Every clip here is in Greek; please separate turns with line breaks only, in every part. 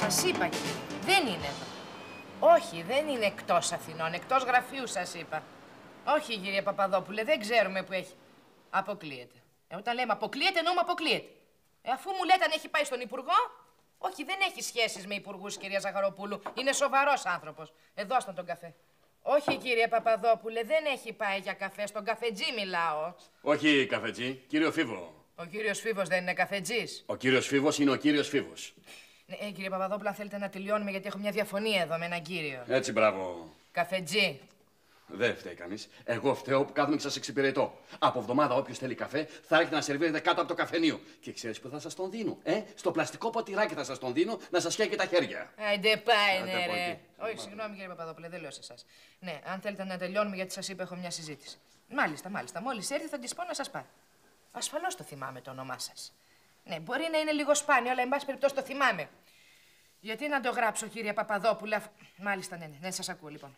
Σας είπα, κύριε. Δεν είναι εδώ. Όχι, δεν είναι εκτός Αθηνών. Εκτός γραφείου σας είπα. Όχι, κύριε Παπαδόπουλε, δεν ξέρουμε που έχει. Αποκλείεται. Όταν λέμε αποκλείεται, εννοούμε αποκλείεται. Αφού μου λέτε αν έχει πάει στον Υπουργό. Όχι, δεν έχει σχέσεις με υπουργούς, κυρία Ζαχαροπούλου. Είναι σοβαρός άνθρωπος. Εδώ στον τον καφέ. Όχι, κύριε Παπαδόπουλε, δεν έχει πάει για καφέ. Στον καφετζή μιλάω.
Όχι καφετζή, κύριο Φίβο.
Ο κύριος Φίβος δεν είναι καφετζής.
Ο κύριος Φίβος είναι ο κύριος Φίβος.
Ναι, κύριε Παπαδόπουλο, αν θέλετε να τελειώνουμε, γιατί έχω μια διαφωνία εδώ με έναν κύριο.
Έτσι, μπράβο.
Καφετζή.
Δεν φταίει κανείς. Εγώ φταίω που κάθομαι και σας εξυπηρετώ. Από εβδομάδα όποιος θέλει καφέ θα έρχεται να σερβίρεται κάτω από το καφενείο. Και ξέρεις που θα σας τον δίνω, Στο πλαστικό ποτηράκι θα σας τον δίνω να σας καίει και τα χέρια.
Άντε πάει, ναι, ρε. Όχι, συγγνώμη κύριε Παπαδόπουλε, δεν λέω σε εσάς. Ναι, αν θέλετε να τελειώνουμε, γιατί σας είπα, έχω μια συζήτηση. Μάλιστα. Μόλις έρθει θα της πω να σας πάρει. Ασφαλώς το θυμάμαι το όνομά σας. Ναι, μπορεί να είναι λίγο σπάνιο, αλλά εν πάση περιπτώσει το θυμάμαι. Γιατί να το γράψω, κύριε Παπαδόπουλε. Μάλιστα, ναι, σας ακούω λοιπόν.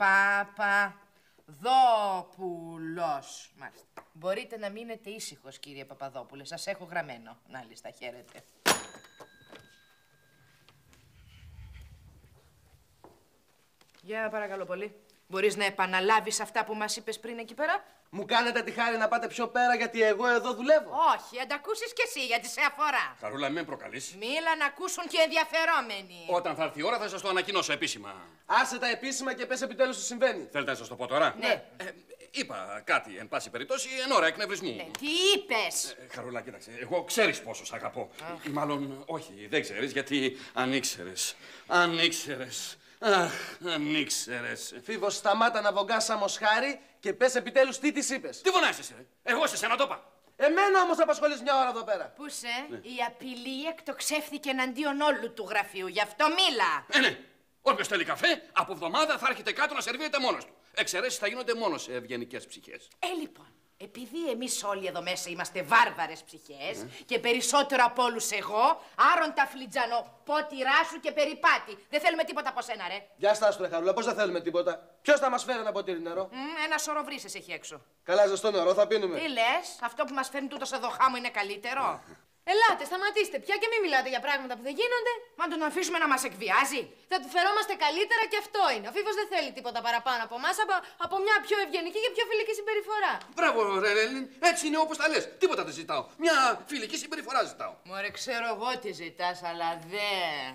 Παπαδόπουλος. Μάλιστα. Μπορείτε να μείνετε ήσυχος, κύριε Παπαδόπουλε. Σας έχω γραμμένο. Μάλιστα, χαίρετε. Για παρακαλώ πολύ. Μπορείς να επαναλάβεις αυτά που μας είπες πριν εκεί πέρα.
Μου κάνετε τη χάρη να πάτε πιο πέρα γιατί εγώ εδώ δουλεύω.
Όχι, αν τα ακούσεις κι εσύ γιατί σε αφορά.
Χαρούλα, μην προκαλείς.
Μίλα να ακούσουν και ενδιαφερόμενοι.
Όταν θα έρθει η ώρα θα σας το ανακοινώσω επίσημα.
Άσε τα επίσημα και πες επιτέλους τι συμβαίνει.
Θέλετε να σας το πω τώρα.
Ναι.
Είπα κάτι, εν πάση περιπτώσει, εν ώρα εκνευρισμού.
Ναι, τι είπες.
Χαρούλα, κοίταξε, εγώ ξέρεις πόσο σ' αγαπώ. Μάλλον, όχι, δεν ξέρεις, γιατί αν ήξερες. Αχ, αν ήξερες.
Φίβο, σταμάτα να βογκάς σαν μοσχάρι και πες επιτέλους τι της είπες.
Τι φωνάζεις εσύ, ρε. Εγώ σε σένα το είπα.
Εμένα όμως θα απασχολείς μια ώρα εδώ πέρα.
Πού σε, η απειλή εκτοξεύθηκε εναντίον όλου του γραφείου, γι' αυτό μίλα.
Ναι. Όποιος θέλει καφέ, από εβδομάδα θα έρχεται κάτω να σερβίρεται μόνος του. Εξαιρέσεις θα γίνονται μόνο σε ευγενικές ψυχές.
Λοιπόν, επειδή εμείς όλοι εδώ μέσα είμαστε βάρβαρες ψυχές και περισσότερο από όλους εγώ, άρον τα φλιτζανοπότηρά σου και περιπάτη. Δεν θέλουμε τίποτα από σένα, ρε.
Γεια στάσου, ρε Χαρούλα, πώς δεν θέλουμε τίποτα. Ποιος θα μας φέρει ένα ποτήρι νερό.
Ένα σωρό βρύσες έχει έξω.
Καλά, ζεστό νερό, θα πίνουμε.
Τι λες, αυτό που μας φέρνει τούτος εδώ χάμο είναι καλύτερο.
Ελάτε, σταματήστε πια και μην μιλάτε για πράγματα που δεν γίνονται.
Μα τον αφήσουμε να μας εκβιάζει.
Θα του φερόμαστε καλύτερα και αυτό είναι. Ο Φίβος δεν θέλει τίποτα παραπάνω από εμάς, από μια πιο ευγενική και πιο φιλική συμπεριφορά.
Μπράβο, ρε Έλλην, έτσι είναι όπως τα λες. Τίποτα δεν ζητάω. Μια φιλική συμπεριφορά ζητάω.
Μωρέ, ξέρω εγώ τι ζητάς, αλλά δεν.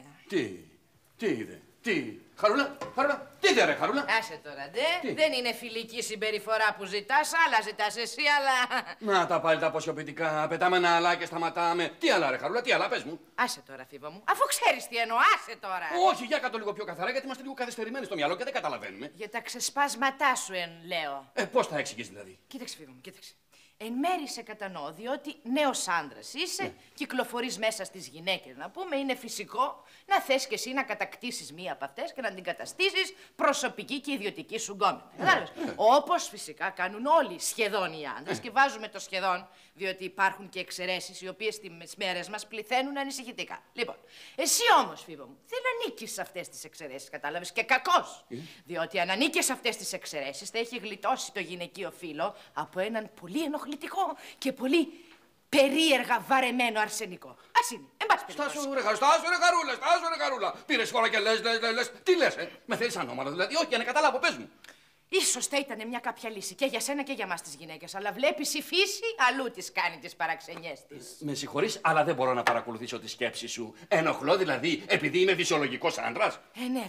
Τι, Χαρούλα, τι δε ρε Χαρούλα.
Άσε τώρα, δεν είναι φιλική συμπεριφορά που ζητάς, άλλα ζητάς εσύ, αλλά.
Να τα πάλι τα αποσιοποιητικά, πετάμε ένα αλλά και σταματάμε. Τι άλλα ρε Χαρούλα, τι άλλα, πες μου.
Άσε τώρα, Φίβο μου, αφού ξέρεις τι εννοώ, άσε τώρα.
Όχι, για κάτω λίγο πιο καθαρά, γιατί είμαστε λίγο καθυστερημένοι στο μυαλό και δεν καταλαβαίνουμε.
Για τα ξεσπάσματά σου, λέω.
Πώς θα εξηγείς δηλαδή.
Κοίταξε, Φίβο μου, κοίταξε. Εν μέρη σε κατανοώ, διότι νέος άντρας είσαι, κυκλοφορείς μέσα στις γυναίκες, να πούμε, είναι φυσικό να θες και εσύ να κατακτήσεις μία από αυτές και να την καταστήσεις προσωπική και ιδιωτική σου γκόμενα. Κατάλαβες. Όπως φυσικά κάνουν όλοι σχεδόν οι άντρες και βάζουμε το σχεδόν, διότι υπάρχουν και εξαιρέσεις οι οποίες στις μέρες μας πληθαίνουν ανησυχητικά. Λοιπόν, εσύ όμως, Φίβο μου, δεν ανήκεις σε αυτές τις εξαιρέσεις, κατάλαβες, και κακώς. Διότι αν ανήκεις σε αυτές τις εξαιρέσεις θα έχει γλιτώσει το γυναικείο φύλο από έναν πολύ ενοχλητικό και πολύ περίεργα βαρεμένο αρσενικό. Ας είναι, εν πάση περιπτώσει.
Στάσου ρε Χαρούλα. Πήρες χώρα και λες. Τι λες, με θέλεις ανώμαλο δηλαδή. Όχι, για να καταλάβω, πες μου.
Ίσως θα ήταν μια κάποια λύση και για σένα και για μας τις γυναίκες. Αλλά βλέπεις η φύση αλλού τις κάνει τις παραξενιές της.
Με συγχωρείς, αλλά δεν μπορώ να παρακολουθήσω τη σκέψη σου. Ενοχλώ δηλαδή επειδή είμαι φυσιολογικός άντρας.
Ναι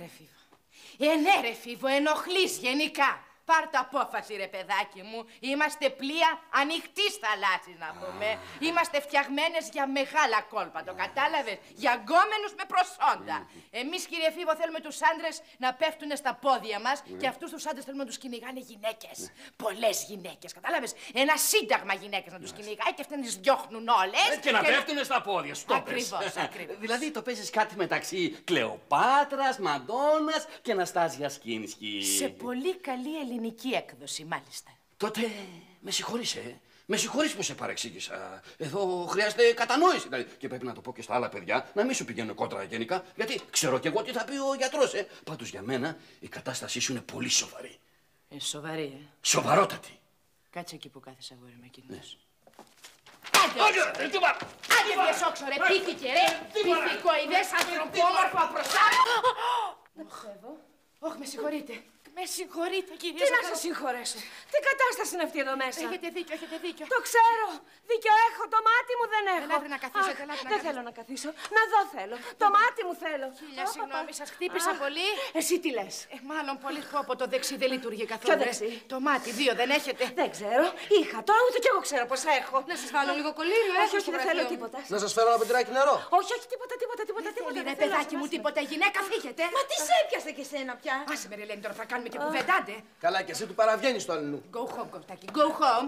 ρε Φίβο, ενοχλείς γενικά. Πάρ' το απόφαση, ρε παιδάκι μου. Είμαστε πλοία ανοιχτής θαλάσσης, να πούμε. Είμαστε φτιαγμένες για μεγάλα κόλπα, το κατάλαβες. Για γκόμενους με προσόντα. Εμείς, κύριε Φίβο, θέλουμε τους άντρες να πέφτουν στα πόδια μας και αυτούς τους άντρες θέλουμε να τους κυνηγάνε γυναίκες. Πολλές γυναίκες, κατάλαβες. Ένα σύνταγμα γυναίκες να τους κυνηγάει και αυτές να τις διώχνουν όλες.
Και να πέφτουν στα πόδια σου.
Ακριβώς.
Δηλαδή το παίζεις κάτι μεταξύ Κλεοπάτρας, Μαντώνας και Αναστάσιας Κίνσκι.
Σε πολύ καλή ελληνική έκδοση, μάλιστα.
Τότε με συγχωρείς, Με συγχωρείς που σε παρεξήγησα. Εδώ χρειάζεται κατανόηση. Δηλαδή. Και πρέπει να το πω και στα άλλα παιδιά, να μην σου πηγαίνουν κόντρα γενικά, γιατί ξέρω κι εγώ τι θα πει ο γιατρός, Πάντως για μένα η κατάστασή σου είναι πολύ σοβαρή.
Σοβαρή,
Σοβαρότατη.
Κάτσε εκεί που κάθεσαι, αγόρι με εκείνος.
Άντε,
Άντε διασόξω, ρε, πήθηκε, ρε. Πυθικοειδές βρες ανθρωπόμορφο απροσάρτητο. Να πιστεύω. Όχι, με συγχωρείτε. Με συγχωρείτε, κυρία.
Τι να σας συγχωρέσω. Τι κατάσταση είναι αυτή εδώ μέσα.
Έχετε δίκιο, έχετε δίκιο.
Το ξέρω. Δίκιο έχω. Το μάτι μου δεν έχω.
Ελάτε να καθίσετε, ελάτε να
Δεν θέλω να καθίσω. Να δω θέλω. Το μάτι μου θέλω.
Χίλια συγγνώμη, σας χτύπησα πολύ.
Εσύ τι λες.
Μάλλον πολύ από το δεξί δεν λειτουργεί καθόλου.
Ποιο δεξί?
Το μάτι, 2 δεν έχετε.
Δεν ξέρω. Είχα. Τώρα ούτε κι εγώ ξέρω πώς έχω.
Να σας βάλω λίγο κολλήριο,
Όχι, όχι, δεν θέλω τίποτα.
Να σας φέρω ένα πεντράκι νερό.
Όχι, όχι, τίποτα.
Ρε παιδάκι μου, τίποτα. Γυναίκα, φύγετε.
Μα τι σε έπιασε και εσένα πια.
Άσε με, ρε Ελένη, τώρα θα κάνουμε και κουβεντάντε.
Καλά, και εσύ του παραβγαίνεις το αλληνού.
Go home, Κωστάκη, go home.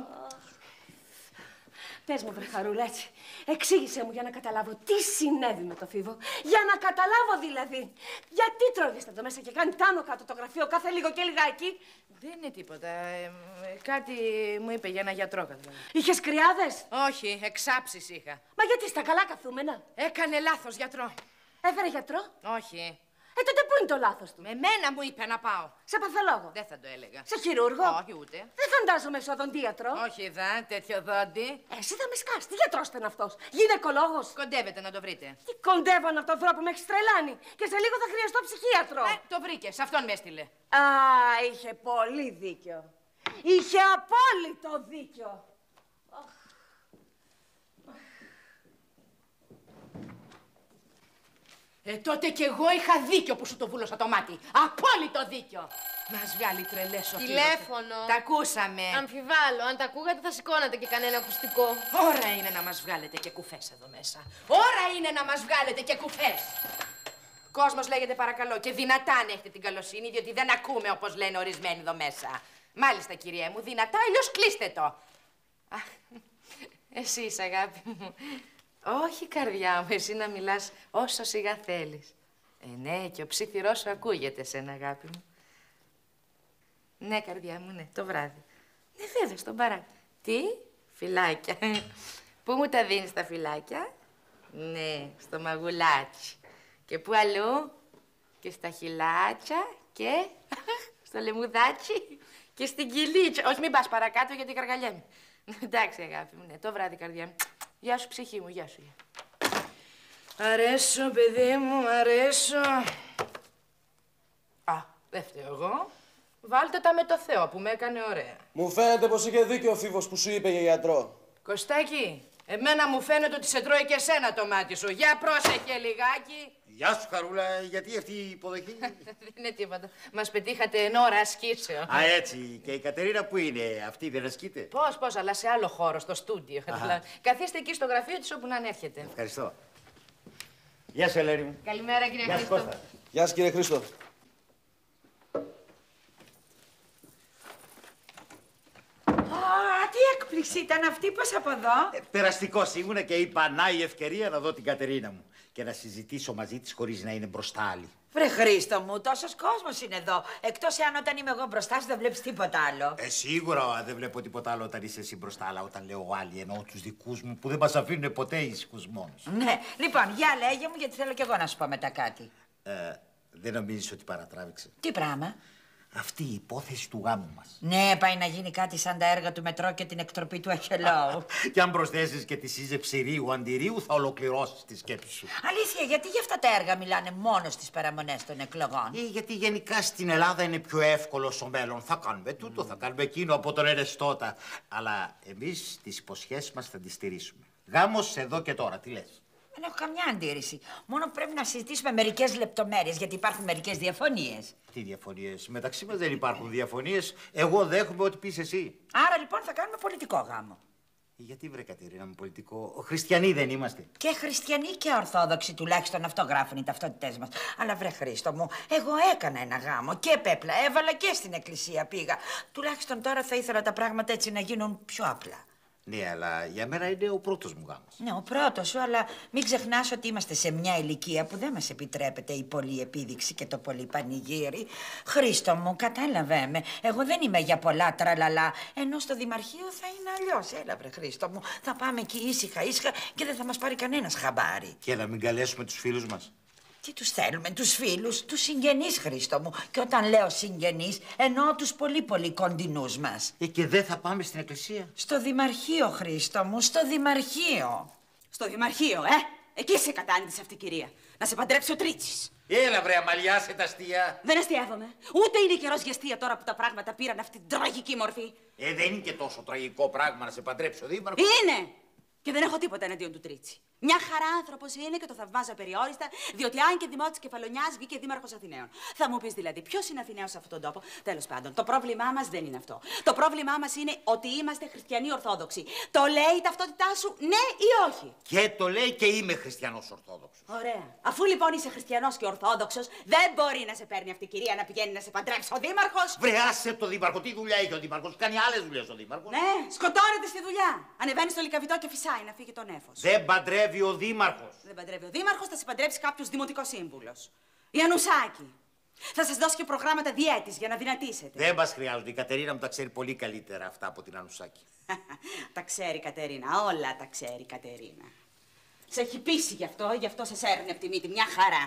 Πες μου, βρε Χαρούλα, έτσι. Εξήγησέ μου για να καταλάβω τι συνέβη με το Φίβο. Για να καταλάβω δηλαδή. Γιατί τρώγεστε εδώ μέσα και κάνει τάνω κάτω το γραφείο κάθε λίγο και λιγάκι.
Δεν είναι τίποτα. Κάτι μου είπε για ένα γιατρό, δηλαδή.
Είχες κρυάδες.
Όχι, εξάψεις είχα.
Μα γιατί στα καλά καθούμενα.
Έκανε λάθος γιατρό.
Έφερε γιατρό.
Όχι.
Τότε πού είναι το λάθος του.
Με μένα μου είπε να πάω.
Σε παθολόγο.
Δεν θα το έλεγα.
Σε χειρούργο.
Όχι ούτε.
Δεν φαντάζομαι σε οδοντίατρο.
Όχι δα, τέτοιο δόντι.
Εσύ θα με σκάς. Τι γιατρός ήταν αυτός. Γυναικολόγος.
Κοντεύετε να το βρείτε.
Τι κοντεύω να τον βρω που με έχει τρελάνει. Και σε λίγο θα χρειαστώ ψυχίατρο.
Το βρήκες, αυτόν με έστειλε.
Α, είχε πολύ δίκιο. Είχε απόλυτο δίκιο.
Τότε κι εγώ είχα δίκιο που σου το βούλωσα το μάτι. Απόλυτο δίκιο. Μας βγάλει τρελές ο
Τηλέφωνο.
Τα ακούσαμε.
Αμφιβάλλω. Αν τα ακούγατε θα σηκώνατε και κανένα ακουστικό.
Ώρα είναι να μας βγάλετε και κουφές εδώ μέσα. Ώρα είναι να μας βγάλετε και κουφές. Κόσμος λέγεται παρακαλώ και δυνατά αν έχετε την καλοσύνη, διότι δεν ακούμε όπως λένε ορισμένοι εδώ μέσα. Μάλιστα, κυρία μου, δυνατά, αλλιώς κλείστε το. Αχ, εσύ είσαι, αγάπη μου. Όχι, καρδιά μου, εσύ να μιλάς όσο σιγά θέλεις. Ναι, και ο ψήθυρός σου ακούγεται σένα, αγάπη μου. Ναι, καρδιά μου, ναι, το βράδυ. Ναι, βέβαια, στον παρά. Τι, φυλάκια. Πού μου τα δίνεις τα φυλάκια? Ναι, στο μαγουλάτσι. Και πού αλλού? Και στα χυλάτια και στο λεμουδάτσι και στην κυλίτσα. Όχι, μην πας παρακάτω γιατί καργαλιέμαι. Εντάξει, αγάπη μου, ναι, το βράδυ, καρδιά μου. Γεια σου, ψυχή μου, γεια σου. Αρέσω, παιδί μου, αρέσω. Α, δεν φταίω εγώ. Βάλτε τα με το Θεό που με έκανε ωραία.
Μου φαίνεται πως είχε δίκιο ο Φίβος που σου είπε για γιατρό.
Κωστάκη, εμένα μου φαίνεται ότι σε τρώει και εσένα το μάτι σου. Για πρόσεχε λιγάκι.
Γεια σου, Χαρούλα, γιατί αυτή η υποδοχή?
Δεν είναι τίποτα. Μας πετύχατε εν ώρα ασκήσεων.
Α, έτσι. Και η Κατερίνα που είναι, αυτή δεν ασκείται?
Πώς, αλλά σε άλλο χώρο, στο στούντιο. Καθίστε εκεί στο γραφείο της όπου να ανέρχεται.
Ευχαριστώ. Γεια σου, Ελένη μου.
Καλημέρα, κύριε
Γεια σου,
Χρήστο.
Κώστα.
Γεια σου, κύριε Χρήστο.
Τι έκπληξη ήταν αυτή, πώς από εδώ.
Περαστικός ήμουνα και είπα να η ευκαιρία να δω την Κατερίνα μου και να συζητήσω μαζί της χωρίς να είναι μπροστά άλλη.
Βρε Χρήστο μου, τόσος κόσμος είναι εδώ. Εκτός εάν όταν είμαι εγώ μπροστά σου δεν βλέπεις τίποτα άλλο.
Σίγουρα δεν βλέπω τίποτα άλλο όταν είσαι εσύ μπροστά, αλλά όταν λέω άλλοι εννοώ τους δικούς μου που δεν μας αφήνουν ποτέ ήσυχους μόνους.
Ναι, λοιπόν, για λέγε μου γιατί θέλω κι εγώ να σου πω μετά κάτι.
Δεν νομίζεις ότι παρατράβηξε?
Τι πράγμα?
Αυτή η υπόθεση του γάμου μας.
Ναι, πάει να γίνει κάτι σαν τα έργα του μετρό και την εκτροπή του Αχελάου.
Και αν προσθέσεις και τη σύζευξη Ρίου-Αντιρίου, θα ολοκληρώσεις τη σκέψη σου.
Αλήθεια, γιατί για αυτά τα έργα μιλάνε μόνο στις παραμονές των εκλογών?
Γιατί γενικά στην Ελλάδα είναι πιο εύκολο στο μέλλον. Θα κάνουμε τούτο, θα κάνουμε εκείνο από τον Ερεστώτα. Αλλά εμείς τις υποσχέσεις μας θα τις στηρίσουμε. Γάμος εδώ και τώρα, τι λες?
Δεν έχω καμιά αντίρρηση. Μόνο πρέπει να συζητήσουμε μερικές λεπτομέρειες, γιατί υπάρχουν μερικές διαφωνίες.
Τι διαφωνίες? Μεταξύ μας δεν υπάρχουν διαφωνίες. Εγώ δέχομαι ό,τι πεις εσύ.
Άρα λοιπόν θα κάνουμε πολιτικό γάμο.
Γιατί βρε Κατερίνα μου πολιτικό? Χριστιανοί δεν είμαστε?
Και χριστιανοί και ορθόδοξοι, τουλάχιστον αυτό γράφουν οι ταυτότητές μας. Αλλά βρε Χρήστο μου, εγώ έκανα ένα γάμο και πέπλα έβαλα και στην εκκλησία πήγα. Τουλάχιστον τώρα θα ήθελα τα πράγματα έτσι να γίνουν πιο απλά.
Ναι, αλλά για μένα είναι ο πρώτος μου γάμος.
Ναι, ο πρώτος σου, αλλά μην ξεχνάς ότι είμαστε σε μια ηλικία που δεν μας επιτρέπεται η πολλή επίδειξη και το πολύ πανηγύρι. Χρήστο μου, κατάλαβε με. Εγώ δεν είμαι για πολλά τραλαλά. Ενώ στο Δημαρχείο θα είναι αλλιώς. Έλα, βρε Χρήστο μου. Θα πάμε εκεί ήσυχα και δεν θα μας πάρει κανένας χαμπάρι.
Και να μην καλέσουμε τους φίλους μας.
Τι τους θέλουμε, τους φίλους, τους συγγενείς, Χρήστο μου. Και όταν λέω συγγενείς, εννοώ τους πολύ κοντινούς μας.
Και δεν θα πάμε στην εκκλησία?
Στο Δημαρχείο, Χρήστο μου, στο Δημαρχείο.
Στο Δημαρχείο,
Εκεί σε κατάνει τη αυτή, κυρία. Να σε παντρέψει ο Τρίτσης.
Έλα, βρε, αμαλιάσε τα αστεία.
Δεν αστείευομαι. Ούτε είναι καιρός για αστεία τώρα που τα πράγματα πήραν αυτή την τραγική μορφή.
Δεν είναι και τόσο τραγικό πράγμα να σε παντρέψει ο δήμαρχος.
Είναι! Και δεν έχω τίποτα εναντίον του Τρίτσι. Μια χαρά άνθρωπος είναι και το θαυμάζω απεριόριστα, διότι αν και δημότης Κεφαλονιάς βγήκε δήμαρχος Αθηναίων. Θα μου πεις δηλαδή, ποιος είναι Αθηναίος σε αυτόν τον τόπο? Τέλος πάντων, το πρόβλημά μας δεν είναι αυτό. Το πρόβλημά μας είναι ότι είμαστε χριστιανοί Ορθόδοξοι. Το λέει η ταυτότητά σου, ναι ή όχι?
Και το λέει και είμαι χριστιανός Ορθόδοξος.
Ωραία. Αφού λοιπόν είσαι χριστιανός και Ορθόδοξος, δεν μπορεί να σε παίρνει αυτή η κυρία να πηγαίνει να σε παντρέψει ο δήμαρχος.
Βρε, άσε το δήμαρχο. Τι δουλειά έχει ο δήμαρχος? Κάνει άλλες δουλειές ο δήμαρχος.
Ναι, σκοτώνεται στη δουλειά. Ανεβαίνει στο λικαβιτό και φυσάει να φύγει τον νέφος.
Δεν παντρεύει ο δήμαρχος.
Δεν παντρεύει ο δήμαρχος, θα σε παντρέψει κάποιος δημοτικός σύμβουλος. Η Ανουσάκη. Θα σας δώσει και προγράμματα διέτης για να δυνατήσετε.
Δεν μας χρειάζονται. Η Κατερίνα μου τα ξέρει πολύ καλύτερα αυτά από την Ανουσάκη.
Τα ξέρει η Κατερίνα, όλα τα ξέρει η Κατερίνα. Σε έχει πείσει γι' αυτό σε σέρνει από τη μύτη, μια χαρά.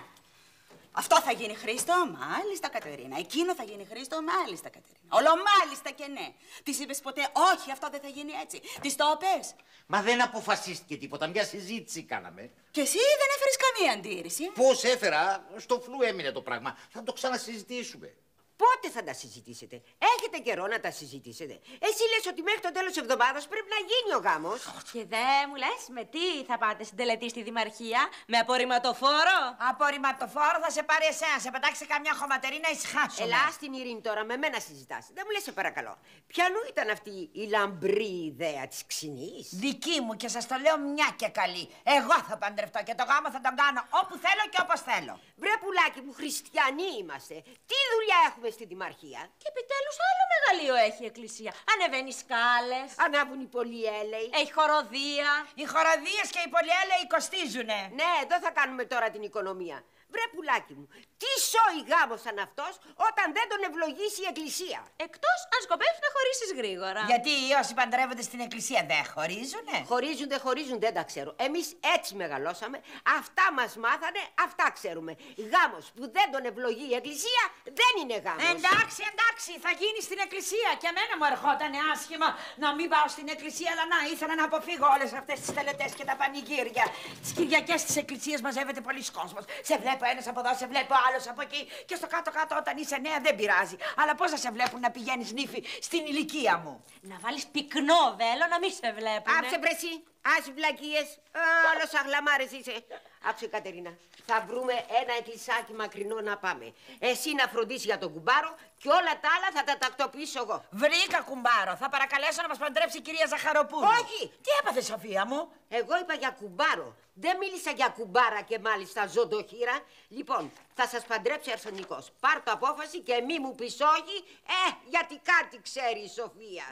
Αυτό θα γίνει Χρήστο, μάλιστα Κατερίνα. Εκείνο θα γίνει Χρήστο, μάλιστα Κατερίνα. Ολομάλιστα και ναι. Της είπες ποτέ, όχι, αυτό δεν θα γίνει έτσι? Της το είπες?
Μα δεν αποφασίστηκε τίποτα. Μια συζήτηση κάναμε.
Και εσύ δεν έφερες καμία αντίρρηση.
Πώς έφερα? Στο φλου έμεινε το πράγμα. Θα το ξανασυζητήσουμε.
Πότε θα τα συζητήσετε? Έχετε καιρό να τα συζητήσετε. Εσύ λες ότι μέχρι το τέλος της εβδομάδας πρέπει να γίνει ο γάμος.
Και δεν μου λες με τι θα πάτε στην τελετή στη Δημαρχία? Με απορριμματοφόρο?
Απορριμματοφόρο θα σε πάρει εσένα, σε πετάξει καμιά χωματερή να ησυχάσουμε.
Ελά στην Ειρήνη τώρα, με μένα συζητάς. Δεν μου λες σε παρακαλώ. Ποιανού ήταν αυτή η λαμπρή ιδέα της ξινής?
Δική μου και σας το λέω μια και καλή. Εγώ θα παντρευτώ και το γάμο θα τον κάνω όπου θέλω και όπως θέλω.
Βρε πουλάκι μου, χριστιανοί είμαστε. Τι δουλειά έχουμε στη Δημαρχία?
Και επιτέλους άλλο μεγαλείο έχει η εκκλησία. Ανεβαίνει σκάλες.
Ανάβουν οι πολυέλαιοι.
Έχει χοροδία.
Οι χοροδίες και οι πολυέλαιοι κοστίζουνε.
Ναι, εδώ θα κάνουμε τώρα την οικονομία. Βρε πουλάκι μου, τι σόι γάμος σαν αυτός όταν δεν τον ευλογήσει η εκκλησία?
Εκτός αν σκοπεύεις να χωρίσεις γρήγορα.
Γιατί όσοι παντρεύονται στην εκκλησία δεν χωρίζουνε?
Χωρίζουν, δεν τα ξέρω. Εμείς έτσι μεγαλώσαμε, αυτά μας μάθανε, αυτά ξέρουμε. Γάμος που δεν τον ευλογεί η εκκλησία δεν είναι γάμος.
Εντάξει, θα γίνει στην εκκλησία. Και εμένα μου ερχόταν άσχημα να μην πάω στην εκκλησία, αλλά να ήθελα να αποφύγω όλες αυτές τις τελετές και τα πανηγύρια. Τις Κυριακές της εκκλησίας μαζεύεται πολλής κόσμος. Σε βλέπω ένας από εδώ, σε βλέπω άλλος από εκεί. Και στο κάτω-κάτω όταν είσαι νέα δεν πειράζει. Αλλά πώς θα σε βλέπουν να πηγαίνεις νύφη στην ηλικία μου?
Να βάλεις πυκνό βέλο να μην σε βλέπουν.
Άψε πρεσί, άσε βλακίες. Όλος αγλαμάρες είσαι. Άκουσε Κατερίνα, θα βρούμε ένα εκκλησάκι μακρινό να πάμε. Εσύ να φροντίσεις για τον κουμπάρο και όλα τα άλλα θα τα τακτοποιήσω εγώ.
Βρήκα κουμπάρο. Θα παρακαλέσω να μας παντρέψει η κυρία Ζαχαροπούλου.
Όχι!
Τι έπαθε, Σοφία μου?
Εγώ είπα για κουμπάρο. Δεν μίλησα για κουμπάρα και μάλιστα ζωντοχύρα. Λοιπόν, θα σας παντρέψει αρσενικός. Πάρ' το απόφαση και μη μου πεις όχι, γιατί κάτι ξέρει η Σοφία.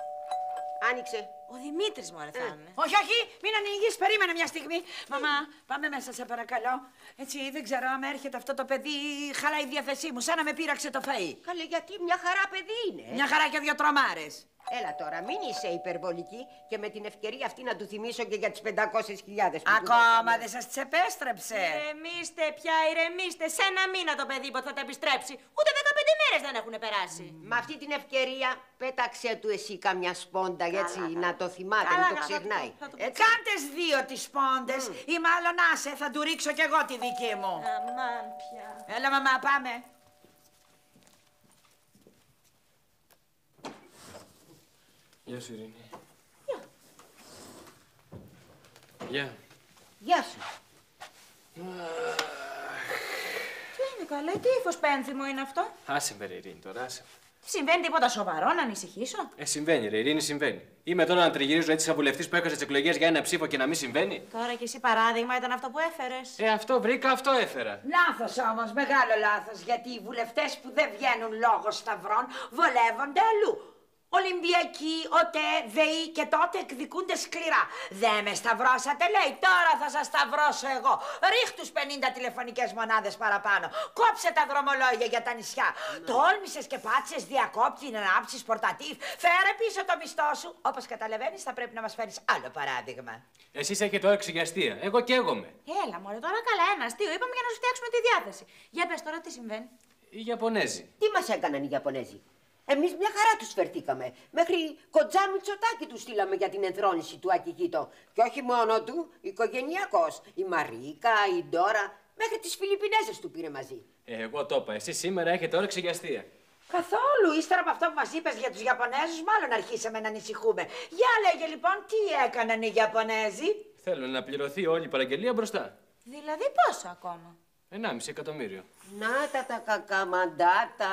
Άνοιξε.
Ο Δημήτρης μωρέ θα είναι.
Όχι, μην ανοίγεις, περίμενε μια στιγμή. Μαμά, πάμε μέσα σε παρακαλώ. Έτσι, δεν ξέρω αν έρχεται αυτό το παιδί, χαλάει η διάθεσή μου, σαν να με πείραξε το φαΐ.
Καλέ, γιατί μια χαρά παιδί είναι.
Μια χαρά και 2 τρομάρες.
Έλα τώρα, μην είσαι υπερβολική και με την ευκαιρία αυτή να του θυμίσω και για τις 500.000 που
Ακόμα δεν σας τις επέστρεψε.
Ηρεμήστε πια, ηρεμήστε. Σε ένα μήνα το παιδί που θα τα επιστρέψει. Ούτε 15 μέρες δεν έχουν περάσει.
Με αυτή την ευκαιρία πέταξε του εσύ καμιά σπόντα, έτσι να το θυμάται, να το ξεχνάει.
Κάντε 2 τις σπόντες ή μάλλον άσε, θα του ρίξω κι εγώ τη δική μου.
Αμάν πια.
Έλα μαμά, πάμε.
Γεια σου, Ειρήνη. Γεια.
Γεια σου.
Τι είναι καλέ, τι ύφος πένθυμο είναι αυτό?
Άσε με ρε Ειρήνη τώρα, άσε.
Συμβαίνει τίποτα σοβαρό, να ανησυχήσω?
Συμβαίνει ρε Ειρήνη, συμβαίνει. Είμαι τώρα να τριγυρίζω έτσι σαν βουλευτής που έχασε τις εκλογές για ένα ψήφο και να μην συμβαίνει.
Τώρα κι εσύ παράδειγμα ήταν αυτό που έφερες.
Αυτό βρήκα, αυτό έφερα.
Λάθος όμως, μεγάλο λάθος, γιατί οι βουλευτές που δεν βγαίνουν λόγω σταυρών βολεύονται αλλού. Ολυμπιακοί, ΟΤΕ, ΔΕΗ και τότε εκδικούνται σκληρά. Δεν με σταυρώσατε, λέει, τώρα θα σας σταυρώσω εγώ. Ρίχ τους 50 τηλεφωνικές μονάδες παραπάνω. Κόψε τα δρομολόγια για τα νησιά. Τόλμησες και πάτησες διακόπτη, ανάψεις πορτατίφ. Φέρε πίσω το μισθό σου. Όπως καταλαβαίνεις, θα πρέπει να μας φέρεις άλλο παράδειγμα.
Εσείς έχετε όρεξη για αστεία. Εγώ καίγομαι.
Έλα μωρέ, τώρα καλά ένα αστείο. Είπαμε για να σου φτιάξουμε τη διάθεση. Για πες τώρα τι συμβαίνει.
Οι Ιαπωνέζοι.
Τι μας έκαναν οι Ιαπωνέζοι? Εμείς μια χαρά τους φερθήκαμε. Μέχρι κοντζά Μητσοτάκη του στείλαμε για την ενθρόνηση του Ακιχήτο. Και όχι μόνο του, οικογενειακός. Η Μαρίκα, η Ντόρα, μέχρι τις Φιλιππινέζες του πήρε μαζί.
Εγώ το είπα. Εσείς σήμερα έχετε όρεξη για αστεία.
Καθόλου. Ύστερα από αυτό που μας είπες για τους Ιαπωνέζους, μάλλον αρχίσαμε να ανησυχούμε. Για λέγε λοιπόν, τι έκαναν οι Ιαπωνέζοι?
Θέλουν να πληρωθεί όλη η παραγγελία μπροστά.
Δηλαδή πόσο ακόμα?
1,5 εκατομμύριο.
Να τα κακαμαντάτα.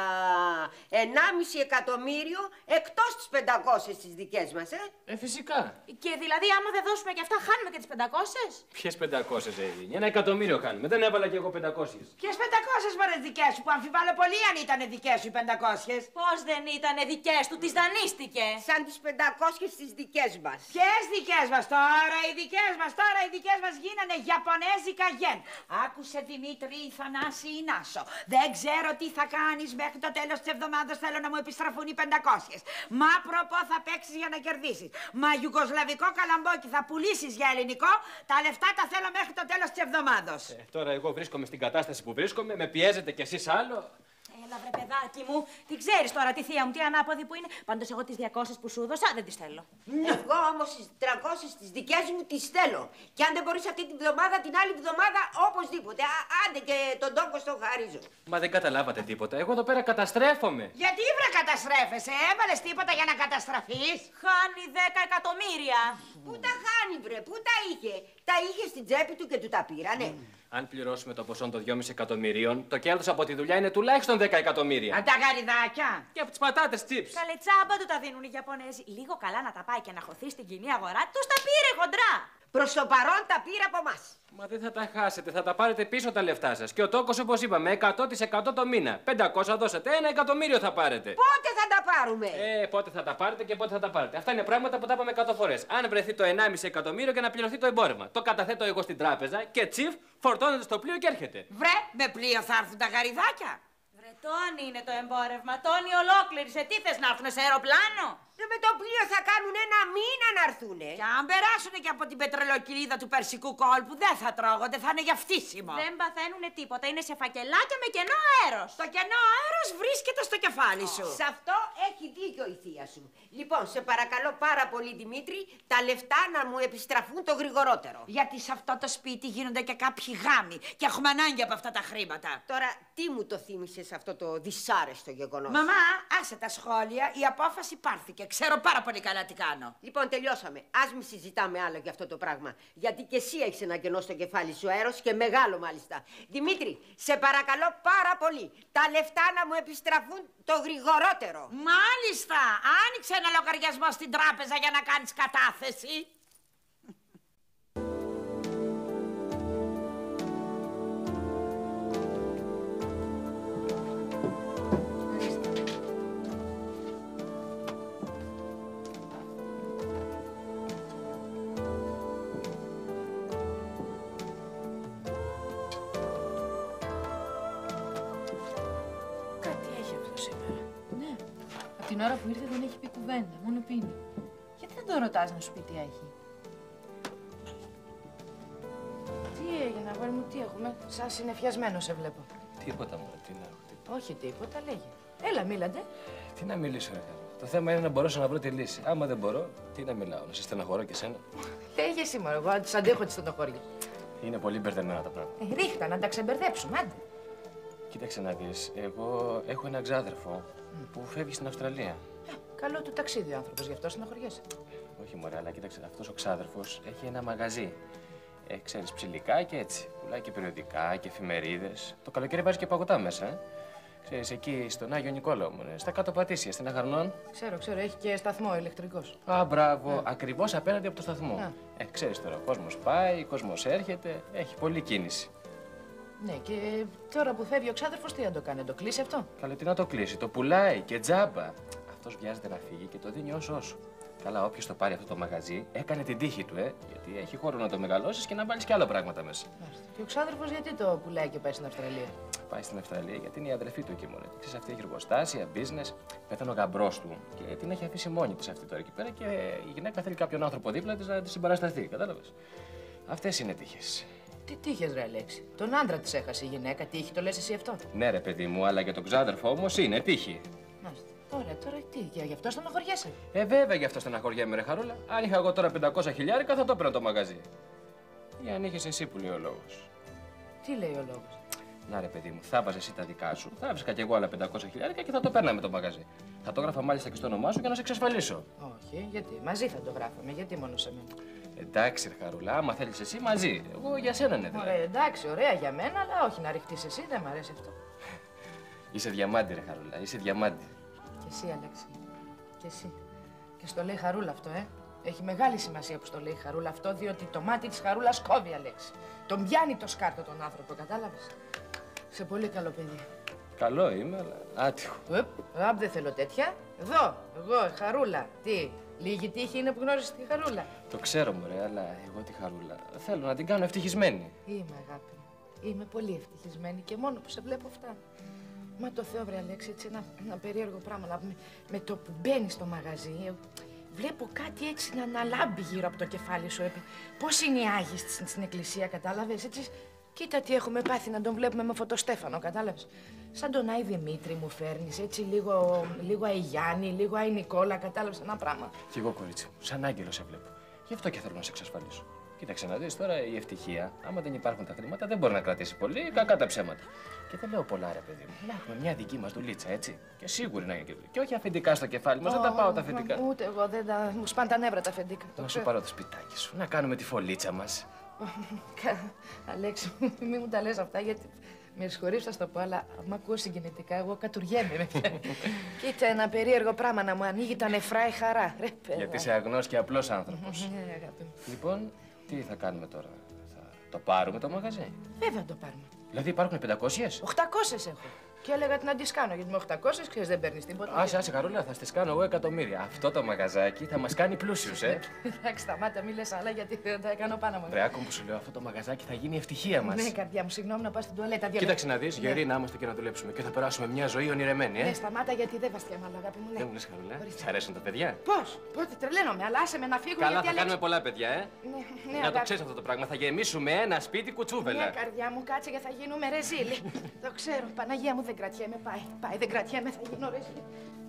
1,5 εκατομμύριο εκτός τις 500 τις δικές μας,
Φυσικά.
Και δηλαδή άμα δεν δώσουμε και αυτά χάνουμε και τις 500?
Ποιες 500, Ειρήνη? 1 εκατομμύριο κάνουμε. Δεν έβαλα κι εγώ 500.
Ποιες 500 μωρέ δικές σου, που αμφιβάλλω πολύ αν ήταν δικές σου οι 500.
Πώς δεν ήτανε δικές του, τις δανείστηκε.
Σαν τις 500 τις δικές μας.
Ποιες δικές μας τώρα, οι δικές μας τώρα, οι δικές μας γίνανε Ιαπωνέζικα γεν. Άκουσε Δημήτρη, Θανάση ή Νάσο. Δεν ξέρω τι θα κάνεις μέχρι το τέλος της εβδομάδας, θέλω να μου επιστραφούν οι 500. Μα προπό θα παίξεις για να κερδίσεις. Μα ιουγκοσλαβικό καλαμπόκι θα πουλήσεις για ελληνικό, τα λεφτά τα θέλω μέχρι το τέλος της εβδομάδος.
Τώρα εγώ βρίσκομαι στην κατάσταση που βρίσκομαι, με πιέζετε κι εσείς άλλο.
Έλα βρε παιδάκι μου, τι ξέρεις τώρα τη θεία μου, τι ανάποδη που είναι. Πάντως εγώ τις 200 που σου έδωσα δεν τις θέλω.
Εγώ όμως τις 300 τις δικές μου τις θέλω. Και αν δεν μπορείς αυτή την εβδομάδα, την άλλη εβδομάδα οπωσδήποτε. Άντε και τον τόκο στο χαρίζω.
Μα δεν καταλάβατε τίποτα. Εγώ εδώ πέρα καταστρέφομαι.
Γιατί βρε καταστρέφεσαι, έβαλες τίποτα για να καταστραφείς?
Χάνει 10 εκατομμύρια.
Πού τα χάνει βρε, πού τα είχε? Τα είχε στην τσέπη του και του τα πήρανε.
Αν πληρώσουμε το ποσό των 2,5 εκατομμυρίων, το κέρδος από τη δουλειά είναι τουλάχιστον 10 εκατομμύρια.
Από τα γαριδάκια.
Και από τις πατάτες chips.
Καλέ τσάμπα του τα δίνουν οι Ιαπωνέζοι. Λίγο καλά να τα πάει και να χωθεί στην κοινή αγορά, τους τα πήρε χοντρά.
Προς το παρόν τα πήρε από εμάς.
Μα δεν θα τα χάσετε, θα τα πάρετε πίσω τα λεφτά σας. Και ο τόκος, όπως είπαμε, 100% το μήνα. 500 δώσατε, 1 εκατομμύριο θα πάρετε.
Πότε θα τα πάρουμε?
Πότε θα τα πάρετε και πότε θα τα πάρετε. Αυτά είναι πράγματα που τα είπαμε 100 φορές. Αν βρεθεί το 1,5 εκατομμύριο και να πληρωθεί το εμπόρευμα. Το καταθέτω εγώ στην τράπεζα και τσιφ, φορτώνεται στο πλοίο και έρχεται.
Βρε, με πλοίο θα έρθουν τα γαριδάκια.
Βρε, τόνι είναι το εμπόρευμα, τόνι ολόκληρη. Σε τι θες να έρθουν, σε αεροπλάνο?
Με το πλοίο θα κάνουν 1 μήνα να έρθουνε.
Και αν περάσουν και από την πετρελοκυλίδα του Περσικού κόλπου, δεν θα τρώγονται, θα είναι για φτύσιμο.
Δεν παθαίνουν τίποτα, είναι σε φακελάκια με κενό αέρος.
Το κενό αέρος βρίσκεται στο κεφάλι σου.
Σε αυτό έχει δίκιο η θεία σου. Λοιπόν, σε παρακαλώ πάρα πολύ Δημήτρη, τα λεφτά να μου επιστραφούν το γρηγορότερο.
Γιατί σε αυτό το σπίτι γίνονται και κάποιοι γάμοι και έχουμε ανάγκη από αυτά τα χρήματα.
Τώρα, τι μου το θύμισες αυτό το δυσάρεστο γεγονός?
Μαμά, άσε τα σχόλια, η απόφαση πάρθηκε. Ξέρω πάρα πολύ καλά τι κάνω.
Λοιπόν, τελειώσαμε. Ας μην συζητάμε άλλο για αυτό το πράγμα. Γιατί και εσύ έχεις ένα κενό στο κεφάλι σου αέρος και μεγάλο μάλιστα. Δημήτρη, σε παρακαλώ πάρα πολύ. Τα λεφτά να μου επιστραφούν το γρηγορότερο.
Μάλιστα. Άνοιξε ένα λογαριασμό στην τράπεζα για να κάνεις κατάθεση.
Την ώρα που ήρθε δεν έχει πει κουβέντα, μόνο πίνει. Γιατί δεν το ρωτάς να σου πει τι έχει? Τι έγινε, αγόρι μου, τι έχουμε? Σαν συννεφιασμένο σε βλέπω.
Τίποτα μόνο, τι να έχω, τίποτα.
Όχι τίποτα, λέγε. Έλα, μίλατε.
Τι να μιλήσω, ρε. Το θέμα είναι να μπορέσω να βρω τη λύση. Άμα δεν μπορώ, τι να μιλάω, να σε στεναχωρώ και σένα.
Λέγε εσύ, μωρό, εγώ τους αντέχω τη στενοχώρια.
Είναι πολύ μπερδεμένα τα πράγματα.
Ρίχτα, να τα ξεμπερδέψουμε, άντε.
Κοίταξε να δεις, εγώ έχω ένα ξάδερφο που φεύγει στην Αυστραλία.
Καλό του ταξίδι ο άνθρωπος, γι' αυτό στενοχωριέσαι.
Όχι μωρέ, αλλά κοίταξε, αυτός ο ξάδερφος έχει ένα μαγαζί. Ξέρεις, ψηλικά και έτσι. Πουλάει και περιοδικά και εφημερίδες. Το καλοκαίρι βάζει και παγωτά μέσα. Ξέρεις, εκεί στον Άγιο Νικόλαο μου, στα κάτω Πατήσια, στην Αγαρνών.
Ξέρω, έχει και σταθμό ηλεκτρικός.
Α, μπράβο, ακριβώς απέναντι από το σταθμό. Ξέρεις τώρα, ο κόσμος πάει, ο κόσμος έρχεται, έχει πολλή κίνηση.
Ναι, και τώρα που φεύγει ο ξάδερφος, τι να το κάνει, να το κλείσει αυτό?
Καλά, τι να το κλείσει, το πουλάει και τζάμπα. Αυτός βιάζεται να φύγει και το δίνει όσο. Καλά, όποιος το πάρει αυτό το μαγαζί, έκανε την τύχη του, γιατί έχει χώρο να το μεγαλώσεις και να βάλεις και άλλα πράγματα μέσα.
Και ο ξάδερφος γιατί το πουλάει και πάει στην Αυστραλία?
Πάει στην Αυστραλία γιατί είναι η αδερφή του εκεί μόνο. Ξέρεις, αυτή έχει εργοστάσια, business. Πέθανε ο γαμπρός του και την έχει αφήσει μόνη της αυτή τώρα εκεί πέρα και η γυναίκα θέλει κάποιον άνθρωπο δίπλα της να τη συμπαρασταθεί. Κατάλαβες. Αυτές είναι τύχες.
Τι τύχες, ρε Αλέξη. Τον άντρα της έχασε η γυναίκα. Τύχη, το λες εσύ αυτό?
Ναι, ρε παιδί μου, αλλά για τον ξάδερφο όμως είναι τύχη.
Ωραία, τώρα τι, γι' αυτό στενοχωριέσαι.
Βέβαια γι' αυτό στεναχωριέμαι, ρε Χαρούλα. Αν είχα εγώ τώρα 500 χιλιάρικα θα το έπαιρνα το μαγαζί. Ή αν είχες εσύ που λέει ο λόγος.
Τι λέει ο λόγος?
Να ρε παιδί μου, θα βάζεις εσύ τα δικά σου, θα έβρισκα κι εγώ άλλα 500 χιλιάρικα και θα το παίρναμε το μαγαζί. Θα το έγραφα μάλιστα και στο όνομά σου για να σε εξασφαλίσω.
Όχι, γιατί, μαζί θα το γράφαμε, γιατί μόνο σε μένα.
Εντάξει, ρε Χαρούλα, άμα θέλεις εσύ μαζί. Εγώ για σένα ναι, δηλαδή.
Ωραία, εντάξει, ωραία για μένα, αλλά όχι να ρηχτείς εσύ, δεν μ' αρέσει αυτό.
Είσαι διαμάντη, ρε Χαρούλα, είσαι διαμάντη.
Και εσύ, Αλέξη. Και εσύ. Και στο λέει Χαρούλα αυτό, Έχει μεγάλη σημασία που στο λέει Χαρούλα αυτό, διότι το μάτι της Χαρούλας κόβει, Αλέξη. Τον πιάνει το σκάρτο τον άνθρωπο, κατάλαβες. Σε πολύ καλό παιδί.
Καλό είμαι, αλλά άτυχο.
Δεν θέλω τέτοια. Εδώ, εγώ, Χαρούλα. Τι, λίγη τύχη είναι που γνώρισες τη Χαρούλα.
Το ξέρω, μωρέ, αλλά εγώ τη Χαρούλα θέλω να την κάνω ευτυχισμένη.
Είμαι, αγάπη μου. Είμαι πολύ ευτυχισμένη και μόνο που σε βλέπω φτάνω. Μα το Θεό, βρε Αλέξη, έτσι ένα περίεργο πράγμα. Με το που μπαίνει στο μαγαζί, βλέπω κάτι έτσι να αναλάμπει γύρω από το κεφάλι σου. Πώς είναι οι Άγιοι στην εκκλησία, κατάλαβες, έτσι. Κοίτα τι έχουμε πάθει να τον βλέπουμε με φωτοστέφανο, κατάλαβες. Σαν τον Άι Δημήτρη μου φέρνεις, έτσι λίγο Άι Γιάννη, λίγο Άι Νικόλα, κατάλαβες ένα πράγμα.
Κι εγώ, κορίτσι μου, σαν άγγελο σε βλέπω. Γι' αυτό και θέλω να σε εξασφαλίσω. Κοίταξε να δεις τώρα η ευτυχία, άμα δεν υπάρχουν τα χρήματα, δεν μπορεί να κρατήσει πολύ, κακά τα ψέματα. Και δεν λέω πολλά, ρε παιδί μου. Να έχουμε μια δική μας δουλίτσα, έτσι. Και σίγουρη να είναι. Και όχι αφεντικά στο κεφάλι μας, δεν τα πάω τα αφεντικά.
Ούτε εγώ δεν τα. Μου σπάνε τα νεύρα τα αφεντικά.
Να σου πάρω το σπιτάκι σου, να κάνουμε τη φωλίτσα μας.
Αλέξη, μην μου τα λες αυτά, γιατί με συγχωρείς θα το πω, αλλά άμα ακούω συγκινητικά, εγώ κατουργέμαι. Κοίτα, ένα περίεργο πράγμα να μου ανοίγει τα νεφρά η χαρά.
Γιατί είσαι αγνός και απλός άνθρωπος.
Αγάπη μου.
Λοιπόν, τι θα κάνουμε τώρα, θα το πάρουμε το μαγαζί?
Βέβαια το πάρουμε.
Δηλαδή υπάρχουν 500?
800 έχω. Και έλεγα να τις κάνω, γιατί με 800 ξέρεις δεν παίρνεις τίποτα.
Άσε, Χαρούλα, θα στις κάνω εγώ εκατομμύρια. Αυτό το μαγαζάκι θα μας κάνει πλούσιους,
Εντάξει, σταμάτα, μη λες άλλα, γιατί δεν τα κάνω πάνω μου.
Ρε, άκου που σου λέω, αυτό το μαγαζάκι θα γίνει η ευτυχία μας.
Ναι, καρδιά μου, συγγνώμη να πας στην τουαλέτα.
Κοίταξε να δεις, γεροί να είμαστε και να δουλέψουμε και θα περάσουμε μια ζωή ονειρεμένη,
Ναι, σταμάτα, γιατί δεν βαστιάμαι, αγάπη μου.
Δεν μου λες, Χαρούλα, σ' αρέσουν τα παιδιά?
Πώς, πότε τρελαίνομαι, αλλά άσε με να φύγω.
Καλά,
γιατί
θα κάνουμε πολλά παιδιά,
Ναι,
να το ξέρεις αυτό το πράγμα. Θα γεμίσουμε ένα σπίτι κουτσούβελα.
Ναι, καρδιά μου, κάτσε και θα γίνουμε ρεζίλοι. Το ξέρω, Παναγία μου, δεν κρατιέμαι, πάει, δεν κρατιέμαι, θα γίνω ρεζίλη.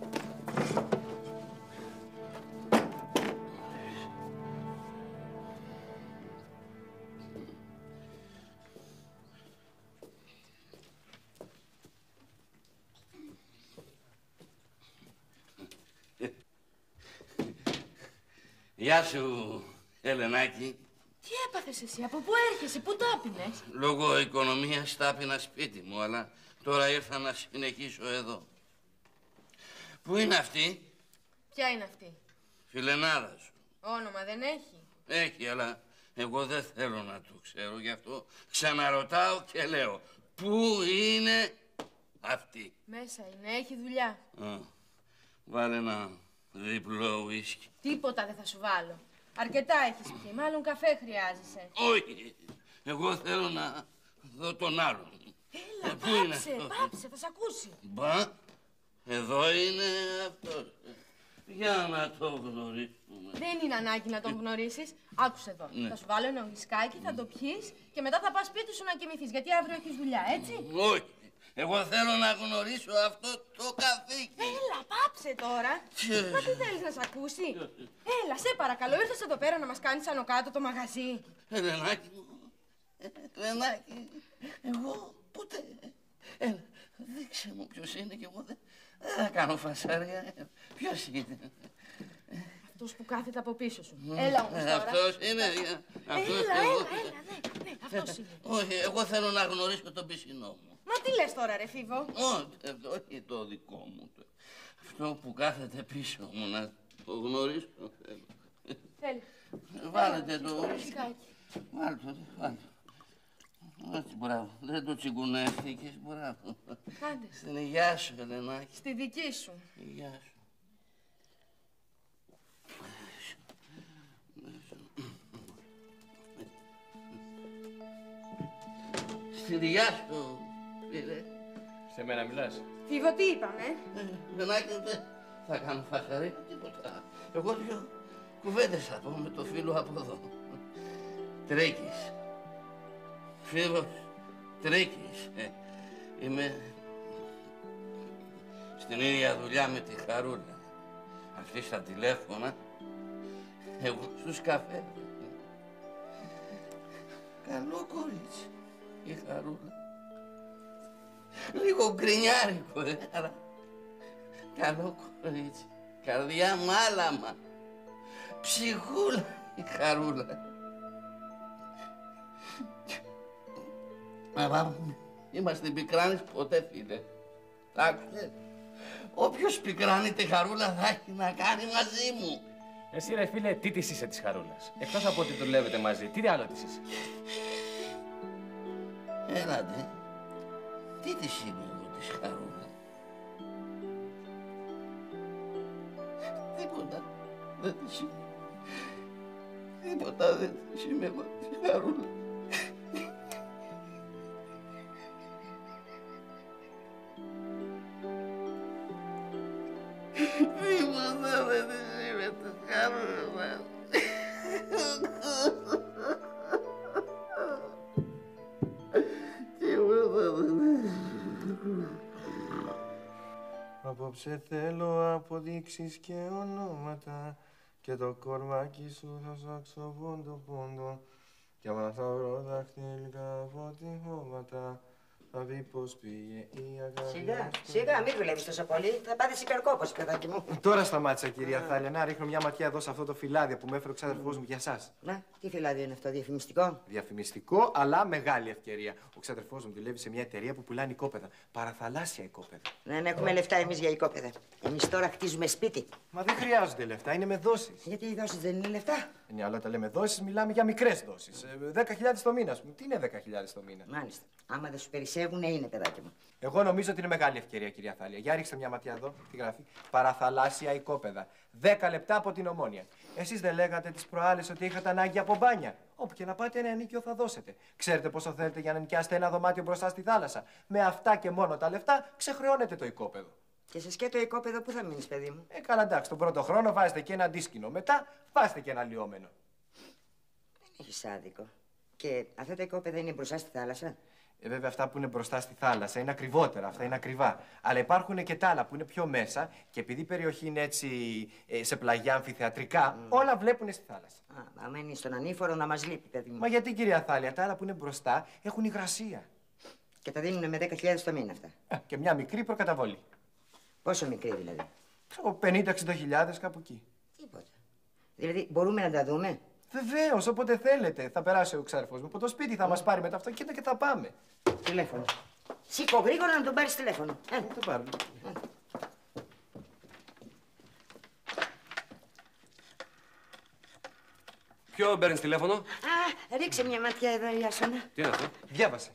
Γεια σου, Ελενάκη.
Τι έπαθες εσύ, από πού έρχεσαι, πού τάπινες?
Λόγω οικονομίας τάπινα σπίτι μου, αλλά τώρα ήρθα να συνεχίσω εδώ. Πού είναι αυτή?
Ποια είναι αυτή?
Φιλενάδα σου.
Όνομα δεν έχει?
Έχει, αλλά εγώ δεν θέλω να το ξέρω, γι' αυτό ξαναρωτάω και λέω. Πού είναι αυτή?
Μέσα είναι, έχει δουλειά.
Βάλε ένα διπλό ουίσκι.
Τίποτα δεν θα σου βάλω. Αρκετά έχεις πιει, μάλλον καφέ χρειάζεσαι.
Όχι, εγώ θέλω να δω τον άλλον.
Έλα, πάψε, θα σ' ακούσει.
Μπα, εδώ είναι αυτός. Για να το γνωρίσουμε.
Δεν είναι ανάγκη να τον γνωρίσεις. Άκουσε εδώ.
Ναι.
Θα σου βάλω ένα ουισκάκι, θα το πιείς και μετά θα πας σπίτι σου να κοιμηθείς. Γιατί αύριο έχεις δουλειά, έτσι.
Όχι. Εγώ θέλω να γνωρίσω αυτό το καθήκη.
Έλα, πάψε τώρα. Μα τι θέλεις να σ' ακούσει. Έλα, σε παρακαλώ, ήρθες εδώ πέρα να μας κάνεις άνω κάτω το μαγαζί.
Ελενάκη μου, Ελενάκη, εγώ ποτέ. Δείξε μου ποιος είναι και εγώ δεν θα κάνω φασαρία. Ποιος είναι?
Αυτός που κάθεται από πίσω σου. Έλα όμως τώρα.
Αυτός είναι.
Ναι, αυτός είναι.
Όχι, εγώ θέλω να γνωρίσω τον πισινό μου.
Μα τι λες τώρα, ρε Φίβο?
Όχι το δικό μου. Αυτό που κάθεται πίσω μου, να το γνωρίσω.
Θέλει.
Βάλετε το ουίσκι. Βάλτε το. Έτσι, μπράβο. Δεν το τσιγκουνεύτηκες, μπράβο.
Κάντε.
Στην υγειά σου, Ελενάκη.
Στη δική σου.
Υγειά σου. Στην υγειά σου, φίλε.
Σε μένα μιλάς?
Φίβο, τι είπαμε?
Ελενάκη, δεν θα κάνω φασαρία, τίποτα. Εγώ δυο κουβέντες θα πω με το φίλο από εδώ. Τρίκης. Φίλος Τρίκης. Είμαι στην ίδια δουλειά με τη Χαρούλα. Αυτή στα τηλέφωνα, εγώ στους καφέ. Καλό κορίτσι η Χαρούλα. Λίγο γκρινιάρικο, αλλά καλό κορίτσι. Καρδιά μάλαμα. Ψυχούλα η Χαρούλα. Αλλά είμαστε πικράνεις ποτέ, φίλε. Άκουσες. Όποιος πικράνει τη Χαρούλα θα έχει να κάνει μαζί μου.
Εσύ ρε φίλε, τι της είσαι της Χαρούλας? Εκτός από ότι δουλεύετε μαζί, τι άλλο της είσαι?
Έλατε. Τι της είμαι εγώ της Χαρούλα? Τίποτα δεν της είμαι. Τίποτα δεν της είμαι εγώ της Χαρούλα. Τίποτα δεν της είμαι της Χαρούλα.
Απόψε θέλω αποδείξεις και ονόματα και το κορμάκι σου θα σάξω πόντο κι άμα θα βρω δαχτυλικά αποτυπώματα θα δει πως πήγε η αγάπη.
Σιγά, μην δουλεύεις τόσο πολύ. Θα πάθεις υπερκόπωση, παιδάκι μου.
Τώρα σταμάτησα, κυρία Θάλια. Να ρίχνω μια ματιά εδώ σε αυτό το φυλάδιο που με έφερε ο ξάδερφός μου για σας.
Να, τι φυλάδιο είναι αυτό, διαφημιστικό?
Διαφημιστικό, αλλά μεγάλη ευκαιρία. Ο ξάδερφός μου δουλεύει σε μια εταιρεία που πουλάνε οικόπεδα. Παραθαλάσσια οικόπεδα.
Δεν έχουμε λεφτά εμείς για οικόπεδα. Εμείς τώρα χτίζουμε σπίτι.
Μα δεν χρειάζονται λεφτά, είναι με δόσεις.
Γιατί οι δόσεις δεν είναι λεφτά?
Ναι, αλλά όταν λέμε δόσεις, μιλάμε για μικρές δόσεις. 10.000 το μήνα, ας πούμε. Τι είναι 10.000 το μήνα?
Μάλιστα. Άμα δεν σου περισσεύουν, είναι, παιδάκι μου.
Εγώ νομίζω ότι είναι μεγάλη ευκαιρία, κυρία Θάλια. Για ρίξτε μια ματιά εδώ, τι γράφει. Παραθαλάσσια οικόπεδα. 10 λεπτά από την Ομόνια. Εσείς δεν λέγατε τις προάλλες ότι είχατε ανάγκη από μπάνια? Όπου και να πάτε ένα ενοίκιο θα δώσετε. Ξέρετε πόσο θέλετε για να νοικιάσετε ένα δωμάτιο μπροστά στη θάλασσα? Με αυτά και μόνο τα λεφτά ξεχρεώνετε το οικόπεδο.
Και σε σκέτο οικόπεδο πού θα μείνεις, παιδί μου?
Καλά, εντάξει, τον πρώτο χρόνο βάζετε και ένα αντίσκηνο. Μετά βάζετε και ένα λιώμενο.
Δεν έχεις άδικο. Και αυτά τα οικόπεδα είναι μπροστά στη θάλασσα?
Βέβαια, αυτά που είναι μπροστά στη θάλασσα είναι ακριβότερα, αυτά είναι ακριβά. Αλλά υπάρχουν και τα άλλα που είναι πιο μέσα και επειδή η περιοχή είναι έτσι σε πλαγιά αμφιθεατρικά, όλα βλέπουν στη θάλασσα.
Άμα είναι στον ανήφορο να μας λείπει, παιδί μου.
Μα γιατί, κυρία Θάλια, τα άλλα που είναι μπροστά έχουν υγρασία.
Και τα δίνουν με 10.000 το μήνα αυτά.
Και μια μικρή προκαταβολή.
Πόσο μικρή δηλαδή?
50-60.000 κάπου εκεί.
Τίποτα. Δηλαδή μπορούμε να τα δούμε?
Βεβαίως, όποτε θέλετε. Θα περάσει ο ξάδερφός μου από το σπίτι, θα μας πάρει με τα αυτοκίνητα και θα πάμε.
Τηλέφωνο. Σήκω γρήγορα να τον πάρεις τηλέφωνο.
Το πάρω.
Ποιο παίρνεις τηλέφωνο?
Α, ρίξε μια ματιά εδώ, Ιάσονα.
Τι είναι αυτό?
Διάβασε.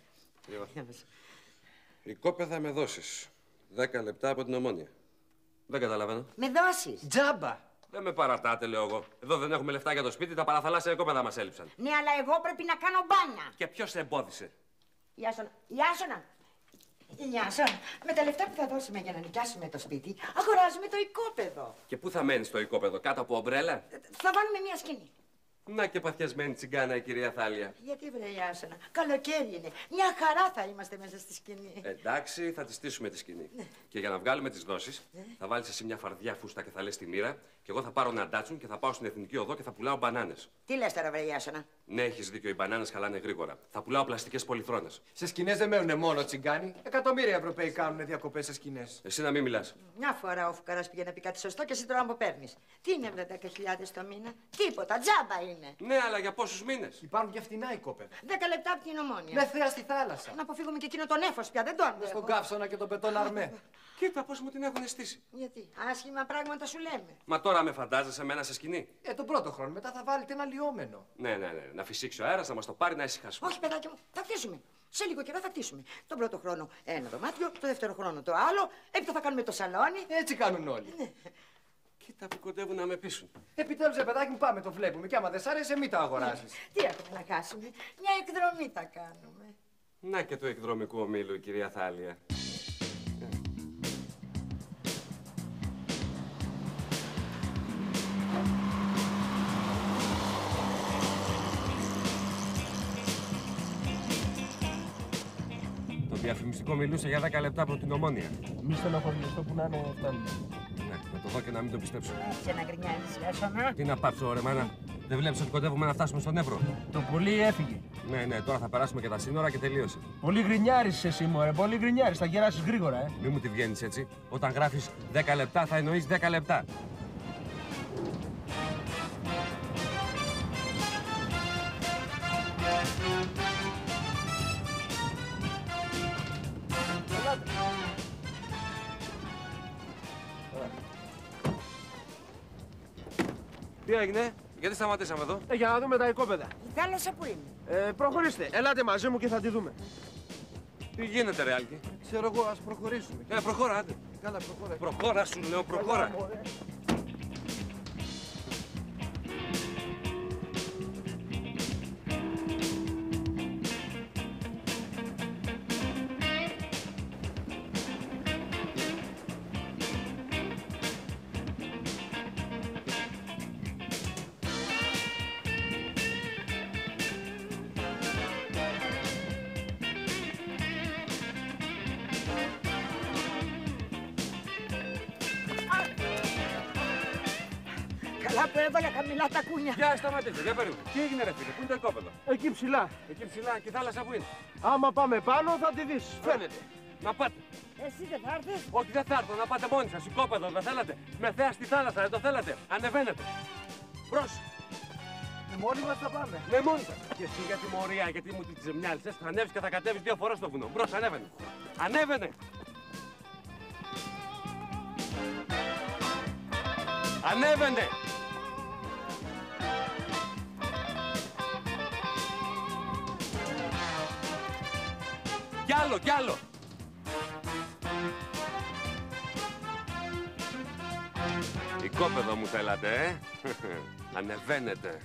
Οικόπεδα με δόσεις. 10 λεπτά από την Ομόνια. Δεν καταλαβαίνω.
Με δόσεις?
Τζάμπα.
Δεν με παρατάτε, λέω εγώ. Εδώ δεν έχουμε λεφτά για το σπίτι, τα παραθαλάσσια οικόπεδα μας έλειψαν.
Ναι, αλλά εγώ πρέπει να κάνω μπάνια.
Και ποιος σε εμπόδισε?
Ιάσονα, Ιάσονα. Ιάσονα, με τα λεφτά που θα δώσουμε για να νοικιάσουμε το σπίτι, αγοράζουμε το οικόπεδο.
Και πού θα μένεις το οικόπεδο, κάτω από ομπρέλα?
Θα βάλουμε μια σκηνή.
Να και παθιασμένη τσιγκάνα η κυρία Θάλια.
Γιατί βρε Ιάσονα, καλοκαίρι είναι. Μια χαρά θα είμαστε μέσα στη σκηνή.
Εντάξει, θα τη στήσουμε τη σκηνή. Ναι. Και για να βγάλουμε τις δόσεις, θα βάλεις εσύ μια φαρδιά φούστα και θα λες τη μοίρα, και εγώ θα πάρω ένα ντάτσουν και θα πάω στην Εθνική Οδό και θα πουλάω μπανάνες.
Τι λες τώρα, βρε Ιάσονα?
Ναι, έχεις δίκιο, οι μπανάνες χαλάνε γρήγορα. Θα πουλάω πλαστικές πολυθρόνες.
Σε σκηνές δεν μένουν μόνο τσιγκάνοι. Εκατομμύρια Ευρωπαίοι κάνουν διακοπές σε σκηνές.
Εσύ να μην μιλάς.
Μια φορά ο φουκαράς πήγε να πει κάτι σωστό και εσύ τώρα μου παίρνεις. Τι είναι βρε 10.000 το μήνα? Τίποτα, τζάμπα είναι.
Ναι, αλλά για πόσους μήνες?
Υπάρχουν και φτηνά οικόπεδα.
10 λεπτά από την Ομόνια.
Με θέα στη θάλασσα.
Να αποφύγουμε και εκείνο τον έφος πια, δεν τον έχω.
Στον καύσωνα και τον πετόν αρμέ.
Κοίτα πώς μου την έχουν στήσει.
Γιατί, άσχημα πράγματα σου λέμε.
Μα τώρα με φαντάζεσαι εμένα σε σκηνή?
Τον πρώτο χρόνο, μετά θα βάλετε ένα λιώμενο.
Ναι. Να φυσήξει ο αέρας, να μας το πάρει, να ησυχάσουμε.
Όχι, παιδάκι μου, θα χτίσουμε. Σε λίγο καιρό θα χτίσουμε. Τον πρώτο χρόνο ένα δωμάτιο, το δεύτερο χρόνο το άλλο. Έπειτα θα κάνουμε το σαλόνι.
Έτσι κάνουν όλοι.
Ναι.
Κοίτα που κοντεύουν να με πείσουν.
Επιτέλους, παιδάκι μου, πάμε, το βλέπουμε. Και άμα δεν σ' άρεσε, μην τα αγοράσεις.
Τι έχουμε να χάσουμε? Μια εκδρομή θα κάνουμε.
Να και του εκδρομικού ομίλου, η κυρία Θάλια. διαφημιστικό μιλούσε για 10 λεπτά από την Ομόνια.
Μη στενοχωριεστώ που να είναι, φτάνει.
Ναι, να το δω και να μην το πιστέψω.
Έτσι να γκρινιάζεις, Λέσονα.
Τι να πάψω, ρε μάνα. Δεν βλέπεις ότι κοντεύουμε να φτάσουμε στον Εύρο?
Το πολύ έφυγε.
Ναι, τώρα θα περάσουμε και τα σύνορα και τελείωσε.
Πολύ γκρινιάρης εσύ, μωρέ. Πολύ γκρινιάρης. Θα γεράσεις γρήγορα,
Μη μου τη βγαίνεις έτσι. Όταν γράφεις 10 λεπτά, θα εννοείς 10 λεπτά. Τι έγινε, γιατί σταματήσαμε εδώ?
Για να δούμε τα οικόπεδα.
Η θάλασσα που είναι?
Προχωρήστε. Ελάτε μαζί μου και θα τη δούμε.
Τι γίνεται, ρε Άλκη?
Ξέρω εγώ, ας προχωρήσουμε.
Προχώρα, άντε.
Καλά, προχώρα.
Προχώρα, σου λέω, προχώρα.
Καλά που έβαλα χαμηλά τα κούνια.
Για σταματήστε, για περίπου. Τι έγινε, ρε φίλε, πού είναι το οικόπεδο?
Εκεί ψηλά.
Εκεί ψηλά και η θάλασσα που είναι?
Άμα πάμε πάνω θα τη δεις. Φαίνεται.
Να πάτε.
Εσύ δεν θα έρθεις?
Όχι, δεν θα έρθω, να πάτε μόνοι σας. Οικόπεδο, δεν θέλατε? Με θέα στη θάλασσα, δεν το θέλατε? Ανεβαίνετε. Μπρος.
Μόνοι μας θα πάμε.
Ναι, μόνοι σας. Και εσύ για τιμωρία, γιατί μου την ξεμιάλισες, θα ανέβεις και θα κατέβεις 2 φορές στο βουνό. Μπρος, ανέβαινε. Ανέβαινε. Ανέβαινε. Κι άλλο. Οικόπεδο μου θέλατε, Ανεβαίνετε.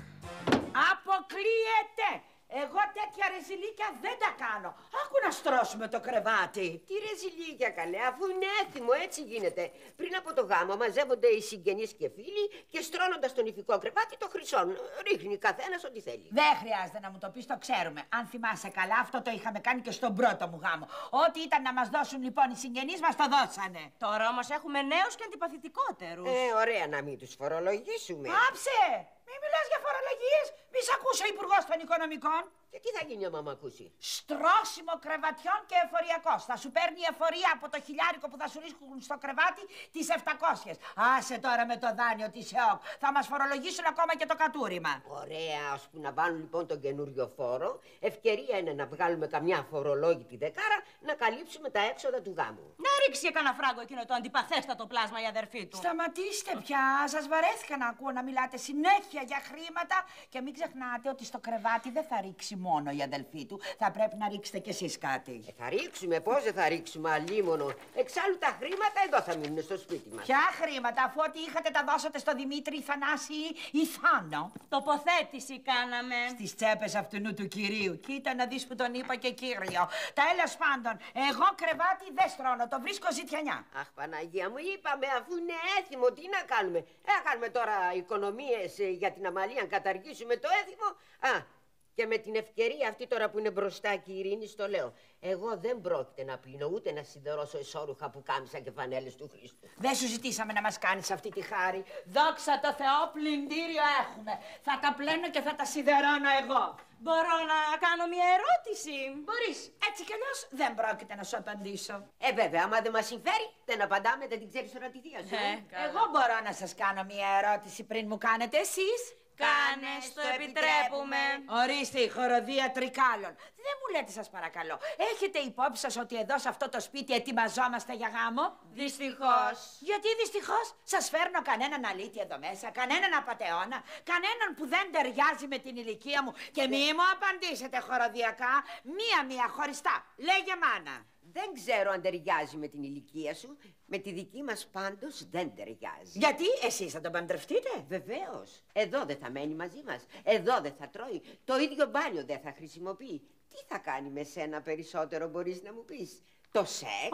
Αποκλείεται! Εγώ τέτοια ρεζιλίκια δεν τα κάνω. Άκου να στρώσουμε το κρεβάτι.
Τι ρεζιλίκια, καλέ, αφού είναι έθιμο, έτσι γίνεται. Πριν από το γάμο μαζεύονται οι συγγενείς και φίλοι και στρώνοντας τον ηφικό κρεβάτι το χρυσώνουν. Ρίχνει καθένας ό,τι θέλει.
Δεν χρειάζεται να μου το πεις, το ξέρουμε. Αν θυμάσαι καλά, αυτό το είχαμε κάνει και στον πρώτο μου γάμο. Ό,τι ήταν να μας δώσουν λοιπόν οι συγγενείς μας το δώσανε.
Τώρα όμως έχουμε νέους και αντιπαθητικότερους.
Ωραία να μην τους φορολογήσουμε.
Άψε! Μην μιλάς για φορολογίες, μη σ' ακούσει ο Υπουργός των Οικονομικών.
Και τι θα γίνει άμα μ' ακούσει?
Στρώσιμο κρεβατιών και εφοριακός. Θα σου παίρνει εφορία από το χιλιάρικο που θα σου ρίχνουν στο κρεβάτι τις 700. Άσε τώρα με το δάνειο της ΕΟΚ. Θα μας φορολογήσουν ακόμα και το κατούριμα.
Ωραία, ώσπου να βάλουν λοιπόν τον καινούριο φόρο, ευκαιρία είναι να βγάλουμε καμιά φορολόγητη δεκάρα να καλύψουμε τα έξοδα του γάμου.
Να ρίξει και κανένα φράγκο εκείνο το αντιπαθέστατο πλάσμα η αδερφή του.
Σταματήστε πια. Σας βαρέθηκα να ακούω να μιλάτε συνέχεια για χρήματα. Και μην ξεχνάτε ότι στο κρεβάτι δεν θα ρίξει μόνο η αδελφή του. Θα πρέπει να ρίξετε κι εσείς κάτι.
Θα ρίξουμε, πώς δεν θα ρίξουμε, αλίμονο. Εξάλλου τα χρήματα εδώ θα μείνουν στο σπίτι μας.
Ποια χρήματα, αφού ό,τι είχατε τα δώσατε στο Δημήτρη, Θανάση ή Θάνο?
Τοποθέτηση κάναμε.
Στις τσέπες αυτού του κυρίου. Κοίτα να δεις που τον είπα και κύριο. Τέλος πάντων, εγώ κρεβάτι δεν στρώνω, το βρίσκω ζητιανιά.
Αχ, Παναγία μου, είπαμε αφού είναι έθιμο, τι να κάνουμε. Να κάνουμε τώρα οικονομίες για την αμαλία, αν καταργήσουμε το έθιμο. Και με την ευκαιρία αυτή τώρα που είναι μπροστά και η Ειρήνη, το λέω. Εγώ δεν πρόκειται να πλύνω ούτε να σιδερώσω εσώρουχα που κάμισα και φανέλες του Χρήστου.
Δεν σου ζητήσαμε να μας κάνεις αυτή τη χάρη. Δόξα τω Θεώ, πλυντήριο έχουμε. Θα τα πλένω και θα τα σιδερώνω εγώ.
Μπορώ να κάνω μια ερώτηση?
Μπορείς. Έτσι κι αλλιώς δεν πρόκειται να σου απαντήσω.
Βέβαια, άμα δεν μας συμφέρει, δεν απαντάμε, δεν την ξέρεις τώρα τη θεία σου.
Εγώ μπορώ να σας κάνω μια ερώτηση πριν μου κάνετε εσείς.
Κάνε, στο επιτρέπουμε.
Ορίστε η χοροδία Τρικάλων. Δεν μου λέτε σας παρακαλώ, έχετε υπόψη σας ότι εδώ σε αυτό το σπίτι ετοιμαζόμαστε για γάμο?
Δυστυχώς.
Γιατί δυστυχώς? Σας φέρνω κανέναν αλήτη εδώ μέσα, κανέναν απατεώνα, κανέναν που δεν ταιριάζει με την ηλικία μου. Και μη μου απαντήσετε χοροδιακά, μία-μία χωριστά. Λέγε μάνα.
Δεν ξέρω αν ταιριάζει με την ηλικία σου. Με τη δική μας πάντως δεν ταιριάζει.
Γιατί εσείς θα τον παντρευτείτε?
Βεβαίως. Εδώ δεν θα μένει μαζί μας. Εδώ δεν θα τρώει. Το ίδιο μπάνιο δεν θα χρησιμοποιεί. Τι θα κάνει με σένα περισσότερο, μπορείς να μου πεις? Το σεξ.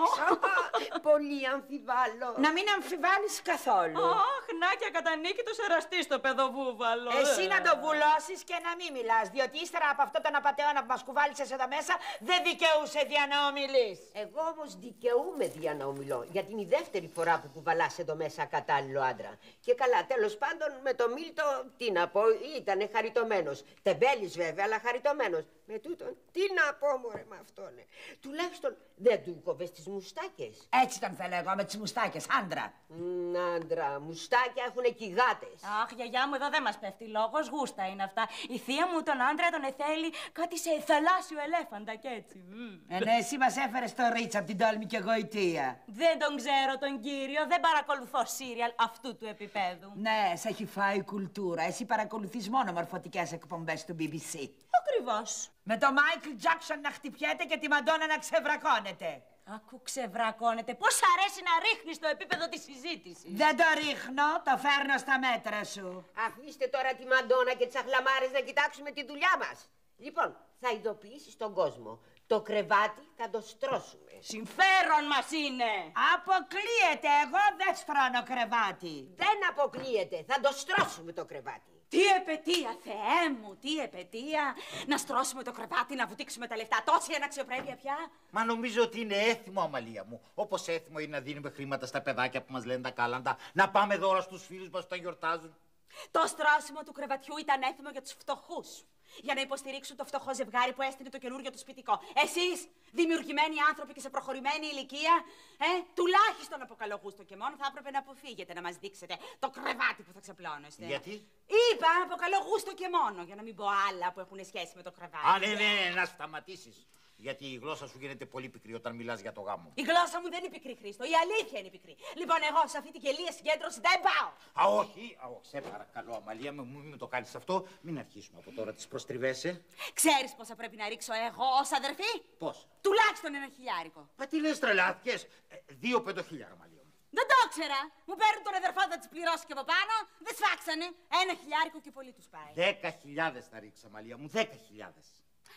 Πολύ αμφιβάλλω.
Να μην αμφιβάλλεις καθόλου.
Αχ, να και ακατανίκητος εραστής το παιδοβούβαλο.
Εσύ να το βουλώσεις και να μην μιλάς, διότι ύστερα από αυτό τον απατεώνα που μας κουβάλισες εδώ μέσα δεν δικαιούσε δια να ομιλείς.
Εγώ όμως δικαιούμαι δια να ομιλώ, γιατί είναι η δεύτερη φορά που κουβαλάς εδώ μέσα κατάλληλο άντρα. Και καλά, τέλος πάντων με το Μίλτο, τι να πω, ήταν χαριτωμένος. Τεμπέλης βέβαια, αλλά χαριτωμένος. Με τούτον, τι να πω μωρέ με αυτόν. Τουλάχιστον δεν του κόβες τις μουστάκες.
Έτσι τον θέλω εγώ, με τις μουστάκες, άντρα.
Άντρα, μουστάκια έχουνε κι οι γάτες.
Αχ, γιαγιά μου, εδώ δεν μας πέφτει λόγος, γούστα είναι αυτά. Η θεία μου τον άντρα τον εθέλει κάτι σε θαλάσσιο ελέφαντα κι έτσι.
Ναι, εσύ μας έφερες το Ρίτσα από την τόλμη και γοητεία.
Δεν τον ξέρω τον κύριο, δεν παρακολουθώ σύριαλ αυτού του επίπεδου.
Ναι, σε έχει φάει η κουλτούρα. Εσύ παρακολουθείς μόνο μορφωτικές εκπομπές του BBC.
Ακριβώς.
Με το Μάικλ Τζάκσον να χτυπιέται και τη Μαντόνα να ξεβρακώνεται.
Ακού ξεβρακώνεται. Πώς αρέσει να ρίχνεις το επίπεδο της συζήτησης.
Δεν το ρίχνω, το φέρνω στα μέτρα σου.
Αφήστε τώρα τη Μαντόνα και τις αχλαμάρες να κοιτάξουμε τη δουλειά μας. Λοιπόν, θα ειδοποιήσεις τον κόσμο. Το κρεβάτι θα το στρώσουμε.
Συμφέρον μας είναι.
Αποκλείεται, εγώ δεν στρώνω κρεβάτι.
Δεν αποκλείεται, θα το στρώσουμε το κρεβάτι.
Τι επαιτία, Θεέ μου, τι επαιτία! Να στρώσουμε το κρεβάτι, να βουτήξουμε τα λεφτά. Τόση αναξιοπρέπεια πια.
Μα νομίζω ότι είναι έθιμο, Αμαλία μου. Όπως έθιμο είναι να δίνουμε χρήματα στα παιδάκια που μας λένε τα κάλαντα, να πάμε δώρα στους φίλους μας όταν γιορτάζουν.
Το στρώσιμο του κρεβατιού ήταν έθιμο για τους φτωχούς. Για να υποστηρίξουν το φτωχό ζευγάρι που έστειλε το καινούργιο του σπιτικό. Εσείς, δημιουργημένοι άνθρωποι και σε προχωρημένη ηλικία, τουλάχιστον από καλό γούστο και μόνο θα έπρεπε να αποφύγετε να μας δείξετε το κρεβάτι που θα ξαπλώνεστε.
Γιατί?
Είπα από καλό γούστο και μόνο, για να μην πω άλλα που έχουν σχέση με το κρεβάτι.
Α, ναι, να σταματήσεις. Γιατί η γλώσσα σου γίνεται πολύ πικρή όταν μιλάς για το γάμο.
Η γλώσσα μου δεν είναι πικρή, Χρήστο. Η αλήθεια είναι πικρή. Λοιπόν, εγώ σε αυτή την γελία συγκέντρωση δεν πάω.
Α, όχι, σε παρακαλώ, Αμαλία, μην το κάνεις αυτό. Μην αρχίσουμε από τώρα τις προστριβές,
Ξέρεις πόσα πρέπει να ρίξω εγώ ως αδερφή?
Πώς?
Τουλάχιστον 1.000.
Μα τι λες, τρελάθηκες? 2 5.000, Αμαλία μου.
Δεν το ήξερα. Μου παίρνουν τον αδερφό, θα τις πληρώσει και από πάνω. Δεν σφάξανε. 1.000 και πολύ τους πάει.
10.000 θα ρίξω, Αμαλία μου, 10.000.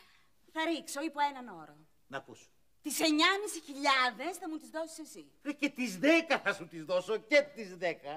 Θα ρίξω υπό έναν όρο.
Να ακούσω.
Τις 9.500 θα μου τις δώσεις εσύ.
Και τις 10 θα σου τις δώσω και τις 10.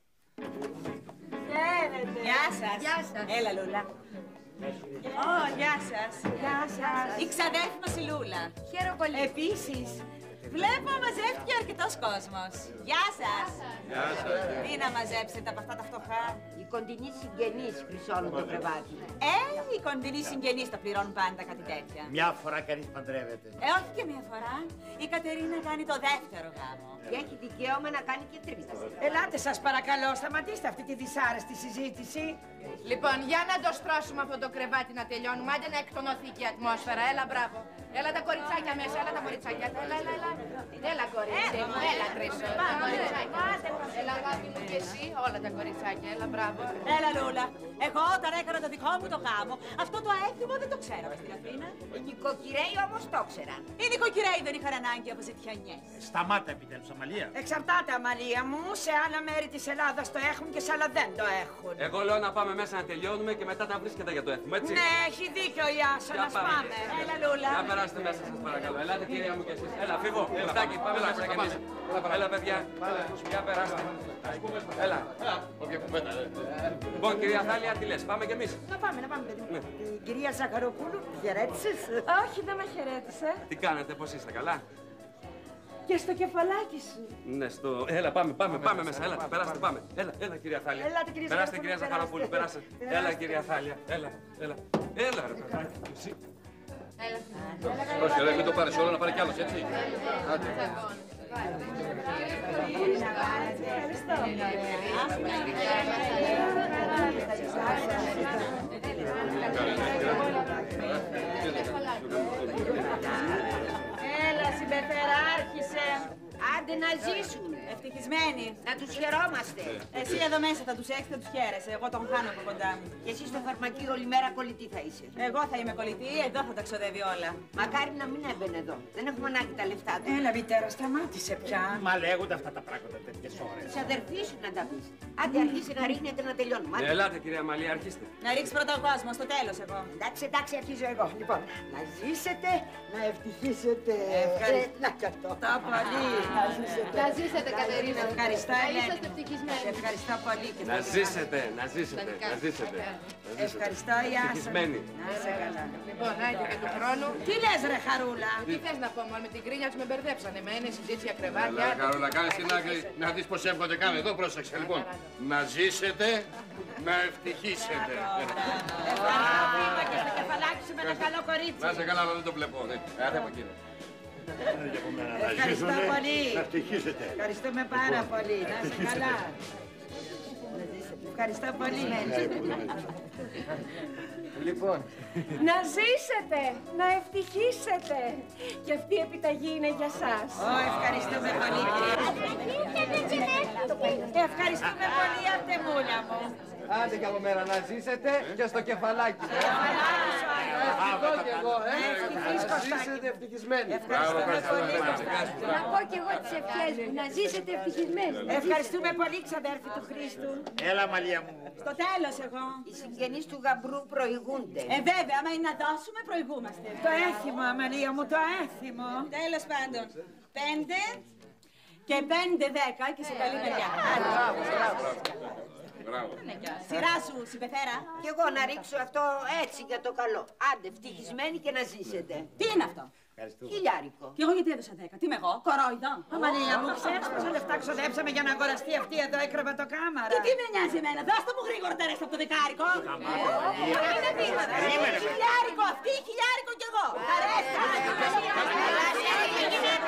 Χαίρετε. Γεια σας.
Γεια σας.
Έλα, Λούλα. Γεια σας.
Γεια σας.
Η ξαδέρφη μας η Λούλα.
Χαίρομαι πολύ.
Επίσης. Βλέπω μαζεύτηκε αρκετός κόσμος. Γεια σας.
Γεια σας.
Τι να μαζέψετε από αυτά τα φτωχά.
Οι κοντινοί συγγενείς χρυσώνουν το κρεβάτι.
Οι κοντινοί συγγενείς τα πληρώνουν πάντα κάτι τέτοια.
Μια φορά κανείς παντρεύεται.
Όχι και μια φορά. Η Κατερίνα κάνει το δεύτερο γάμο.
Και έχει δικαίωμα να κάνει και τρίτο.
Ελάτε σας παρακαλώ, σταματήστε αυτή τη δυσάρεστη συζήτηση.
Λοιπόν, για να το στρώσουμε αυτό το κρεβάτι να τελειώνουμε. Άντε να εκτονωθεί και η ατμόσφαιρα. Έλα, μπράβο. Έλα τα κοριτσάκια μέσα, έλα τα κοριτσάκια. Έλα. Έλα, κορίτσι μου, έλα, Χρήστο. Έλα, αγάπη μου και εσύ, όλα τα κοριτσάκια. Έλα, μπράβο.
Έλα, Λούλα. Εγώ όταν έκανα το δικό μου το γάμο, αυτό το έθιμο δεν το ξέραμε στην Αθήνα.
Οι νοικοκυρέοι όμως το ξέραν.
Οι νοικοκυρέοι δεν είχαν ανάγκη από ζητιανιές.
Σταμάτα επιτέλους, Αμαλία.
Εξαρτάται, Αμαλία μου. Σε άλλα μέρη της Ελλάδας το έχουν και σε άλλα δεν το έχουν.
Εγώ λέω να πάμε μέσα να τελειώνουμε και μετά να βρίσκεται για το έθιμο, έτσι.
Ναι, έχει δίκιο η Άσο, να πάμε.
Έλα, Λούλα.
Να περάσετε μέσα σας παρακαλώ. Ελάτε κυρία μου κι εσείς. Έλα, φίβο. Λεφτάκι, πάμε μέσα κι εμείς. Έλα, παιδιά. Για περάστε. Έλα.
Όποια κουβέντα,
Λοιπόν, κυρία Θάλια, τι λες, πάμε κι εμείς.
Να πάμε, παιδί μου. Την κυρία Ζαχαροπούλου, χαιρέτησες?
Όχι, δεν με χαιρέτησε.
Τι κάνετε, πώς είστε, καλά?
Και στο κεφαλάκι σου.
Ναι, Έλα, πάμε μέσα. Έλα, περάστε, πάμε. Έλα, κυρία Θάλια.
Ελάτε, κυρία
Περάστε,
Ζαχαροπούλου,
κυρία Ζαχαροπούλου, περάστε. Έλα, κυρία Θάλια. Έλα, ρε παιδάκι. Εσύ.
Όχι, μην το πάρεις όλο, να πάρει κι άλλος, έτσι. Άντε.
Έλα, συμπεθερά, άρχισε.
Άντε να ζήσουν.
Ευτυχισμένοι.
Να τους χαιρόμαστε.
Εσύ εδώ μέσα θα τους έχεις, θα τους χαίρεσαι. Εγώ τον χάνω από κοντά μου.
Και εσύ στο φαρμακείο όλη μέρα κολλητή θα είσαι.
Εγώ θα είμαι κολλητή, εδώ θα τα ξοδεύει όλα.
Μακάρι να μην έμπαινε εδώ. Δεν έχουμε ανάγκη τα λεφτά του.
Έλα, μητέρα, σταμάτησε πια.
Μα λέγονται αυτά τα πράγματα τέτοιες ώρες.
Της αδερφής σου να τα πεις. Άντε αρχίσει να ρίχνετε να τελειώνουμε. Άντε.
Ελάτε, κυρία Μαλία, αρχίστε.
Να ρίξει πρώτα ο κόσμος, στο τέλος εγώ.
Εντάξει, αρχίζω εγώ. Λοιπόν, να ζήσετε, να ευτυχίσετε. Να κι αυτό.
Πολύ.
Να ζήσετε, Κατερίνα.
Ευχαριστώ,
Να
Ελένη.
είσαστε ευτυχισμένοι.
Σε ευχαριστώ πολύ. Και
Να ζήσετε, να ζήσετε, να ζήσετε.
Ευχαριστώ, Ιάσο.
Ευτυχισμένοι.
Να είσαι καλά.
Λοιπόν, άιντε και του χρόνου.
Τι λες, ρε Χαρούλα.
Τι θες να πω, μόνο με την κρίνια τους με μπερδέψανε. Με είναι συζήτηση για κρεβάτια.
Έλα, Καρόλα, κάνε στην άκρη να δεις πως εύχονται. Κάνε εδώ, πρόσεξε. Λοιπόν, να ζήσετε, να ευτυχίσετε.
Ευχαριστώ, Βήμα, και στο κεφαλάκι σου με ένα καλό κορίτσι.
Να είσαι καλά, αλλά δεν το βλέπω. Άντε από εκεί.
Ευχαριστώ πολύ.
Να ευτυχίσετε.
Ευχαριστούμε πάρα πολύ. Να είσαι καλά. Ευχαριστώ πολύ.
Λοιπόν.
Να ζήσετε, να ευτυχίσετε. Και αυτή η επιταγή είναι για σας.
Ευχαριστούμε πολύ, κυρία. Ευχαριστούμε πολύ, Αρτεμούλα μου.
Άντε και από μέρα να ζήσετε και στο κεφαλάκι. Ευχαριστώ κι εγώ, Να ζήσετε ευτυχισμένοι.
Να πω κι εγώ τις ευχές μου. Να ζήσετε ευτυχισμένοι.
Ευχαριστούμε πολύ, ξαδέρφη του Χρήστου.
Έλα, Μαλία μου.
Στο τέλος εγώ.
Οι συγγενείς του γαμπρού προηγούνται.
Βέβαια, άμα είναι να δώσουμε, προηγούμαστε.
Το έθιμο, Αμαλία μου, το έθιμο.
Τέλος πάντων. 5 και 5-10 και σε καλή μεριά. Σειρά σου, συμπεθέρα.
Κι εγώ να ρίξω αυτό έτσι για το καλό. Άντε, ευτυχισμένοι και να ζήσετε.
Τι είναι αυτό?
Χιλιάρικο.
Κι εγώ γιατί έδωσα 10. Τι είμαι εγώ, κορόιδο.
Αμαλία μου, ξέρεις πόσα λεφτά ξοδέψαμε για να αγοραστεί αυτή εδώ η κρεβατοκάμαρα.
Και τι με νοιάζει εμένα, δώστε μου γρήγορα τα ρέστα από το δεκάρικο. Είναι τίποτα. Χιλιάρικο αυτή, χιλιάρικο κι εγώ. Τα ρέστα.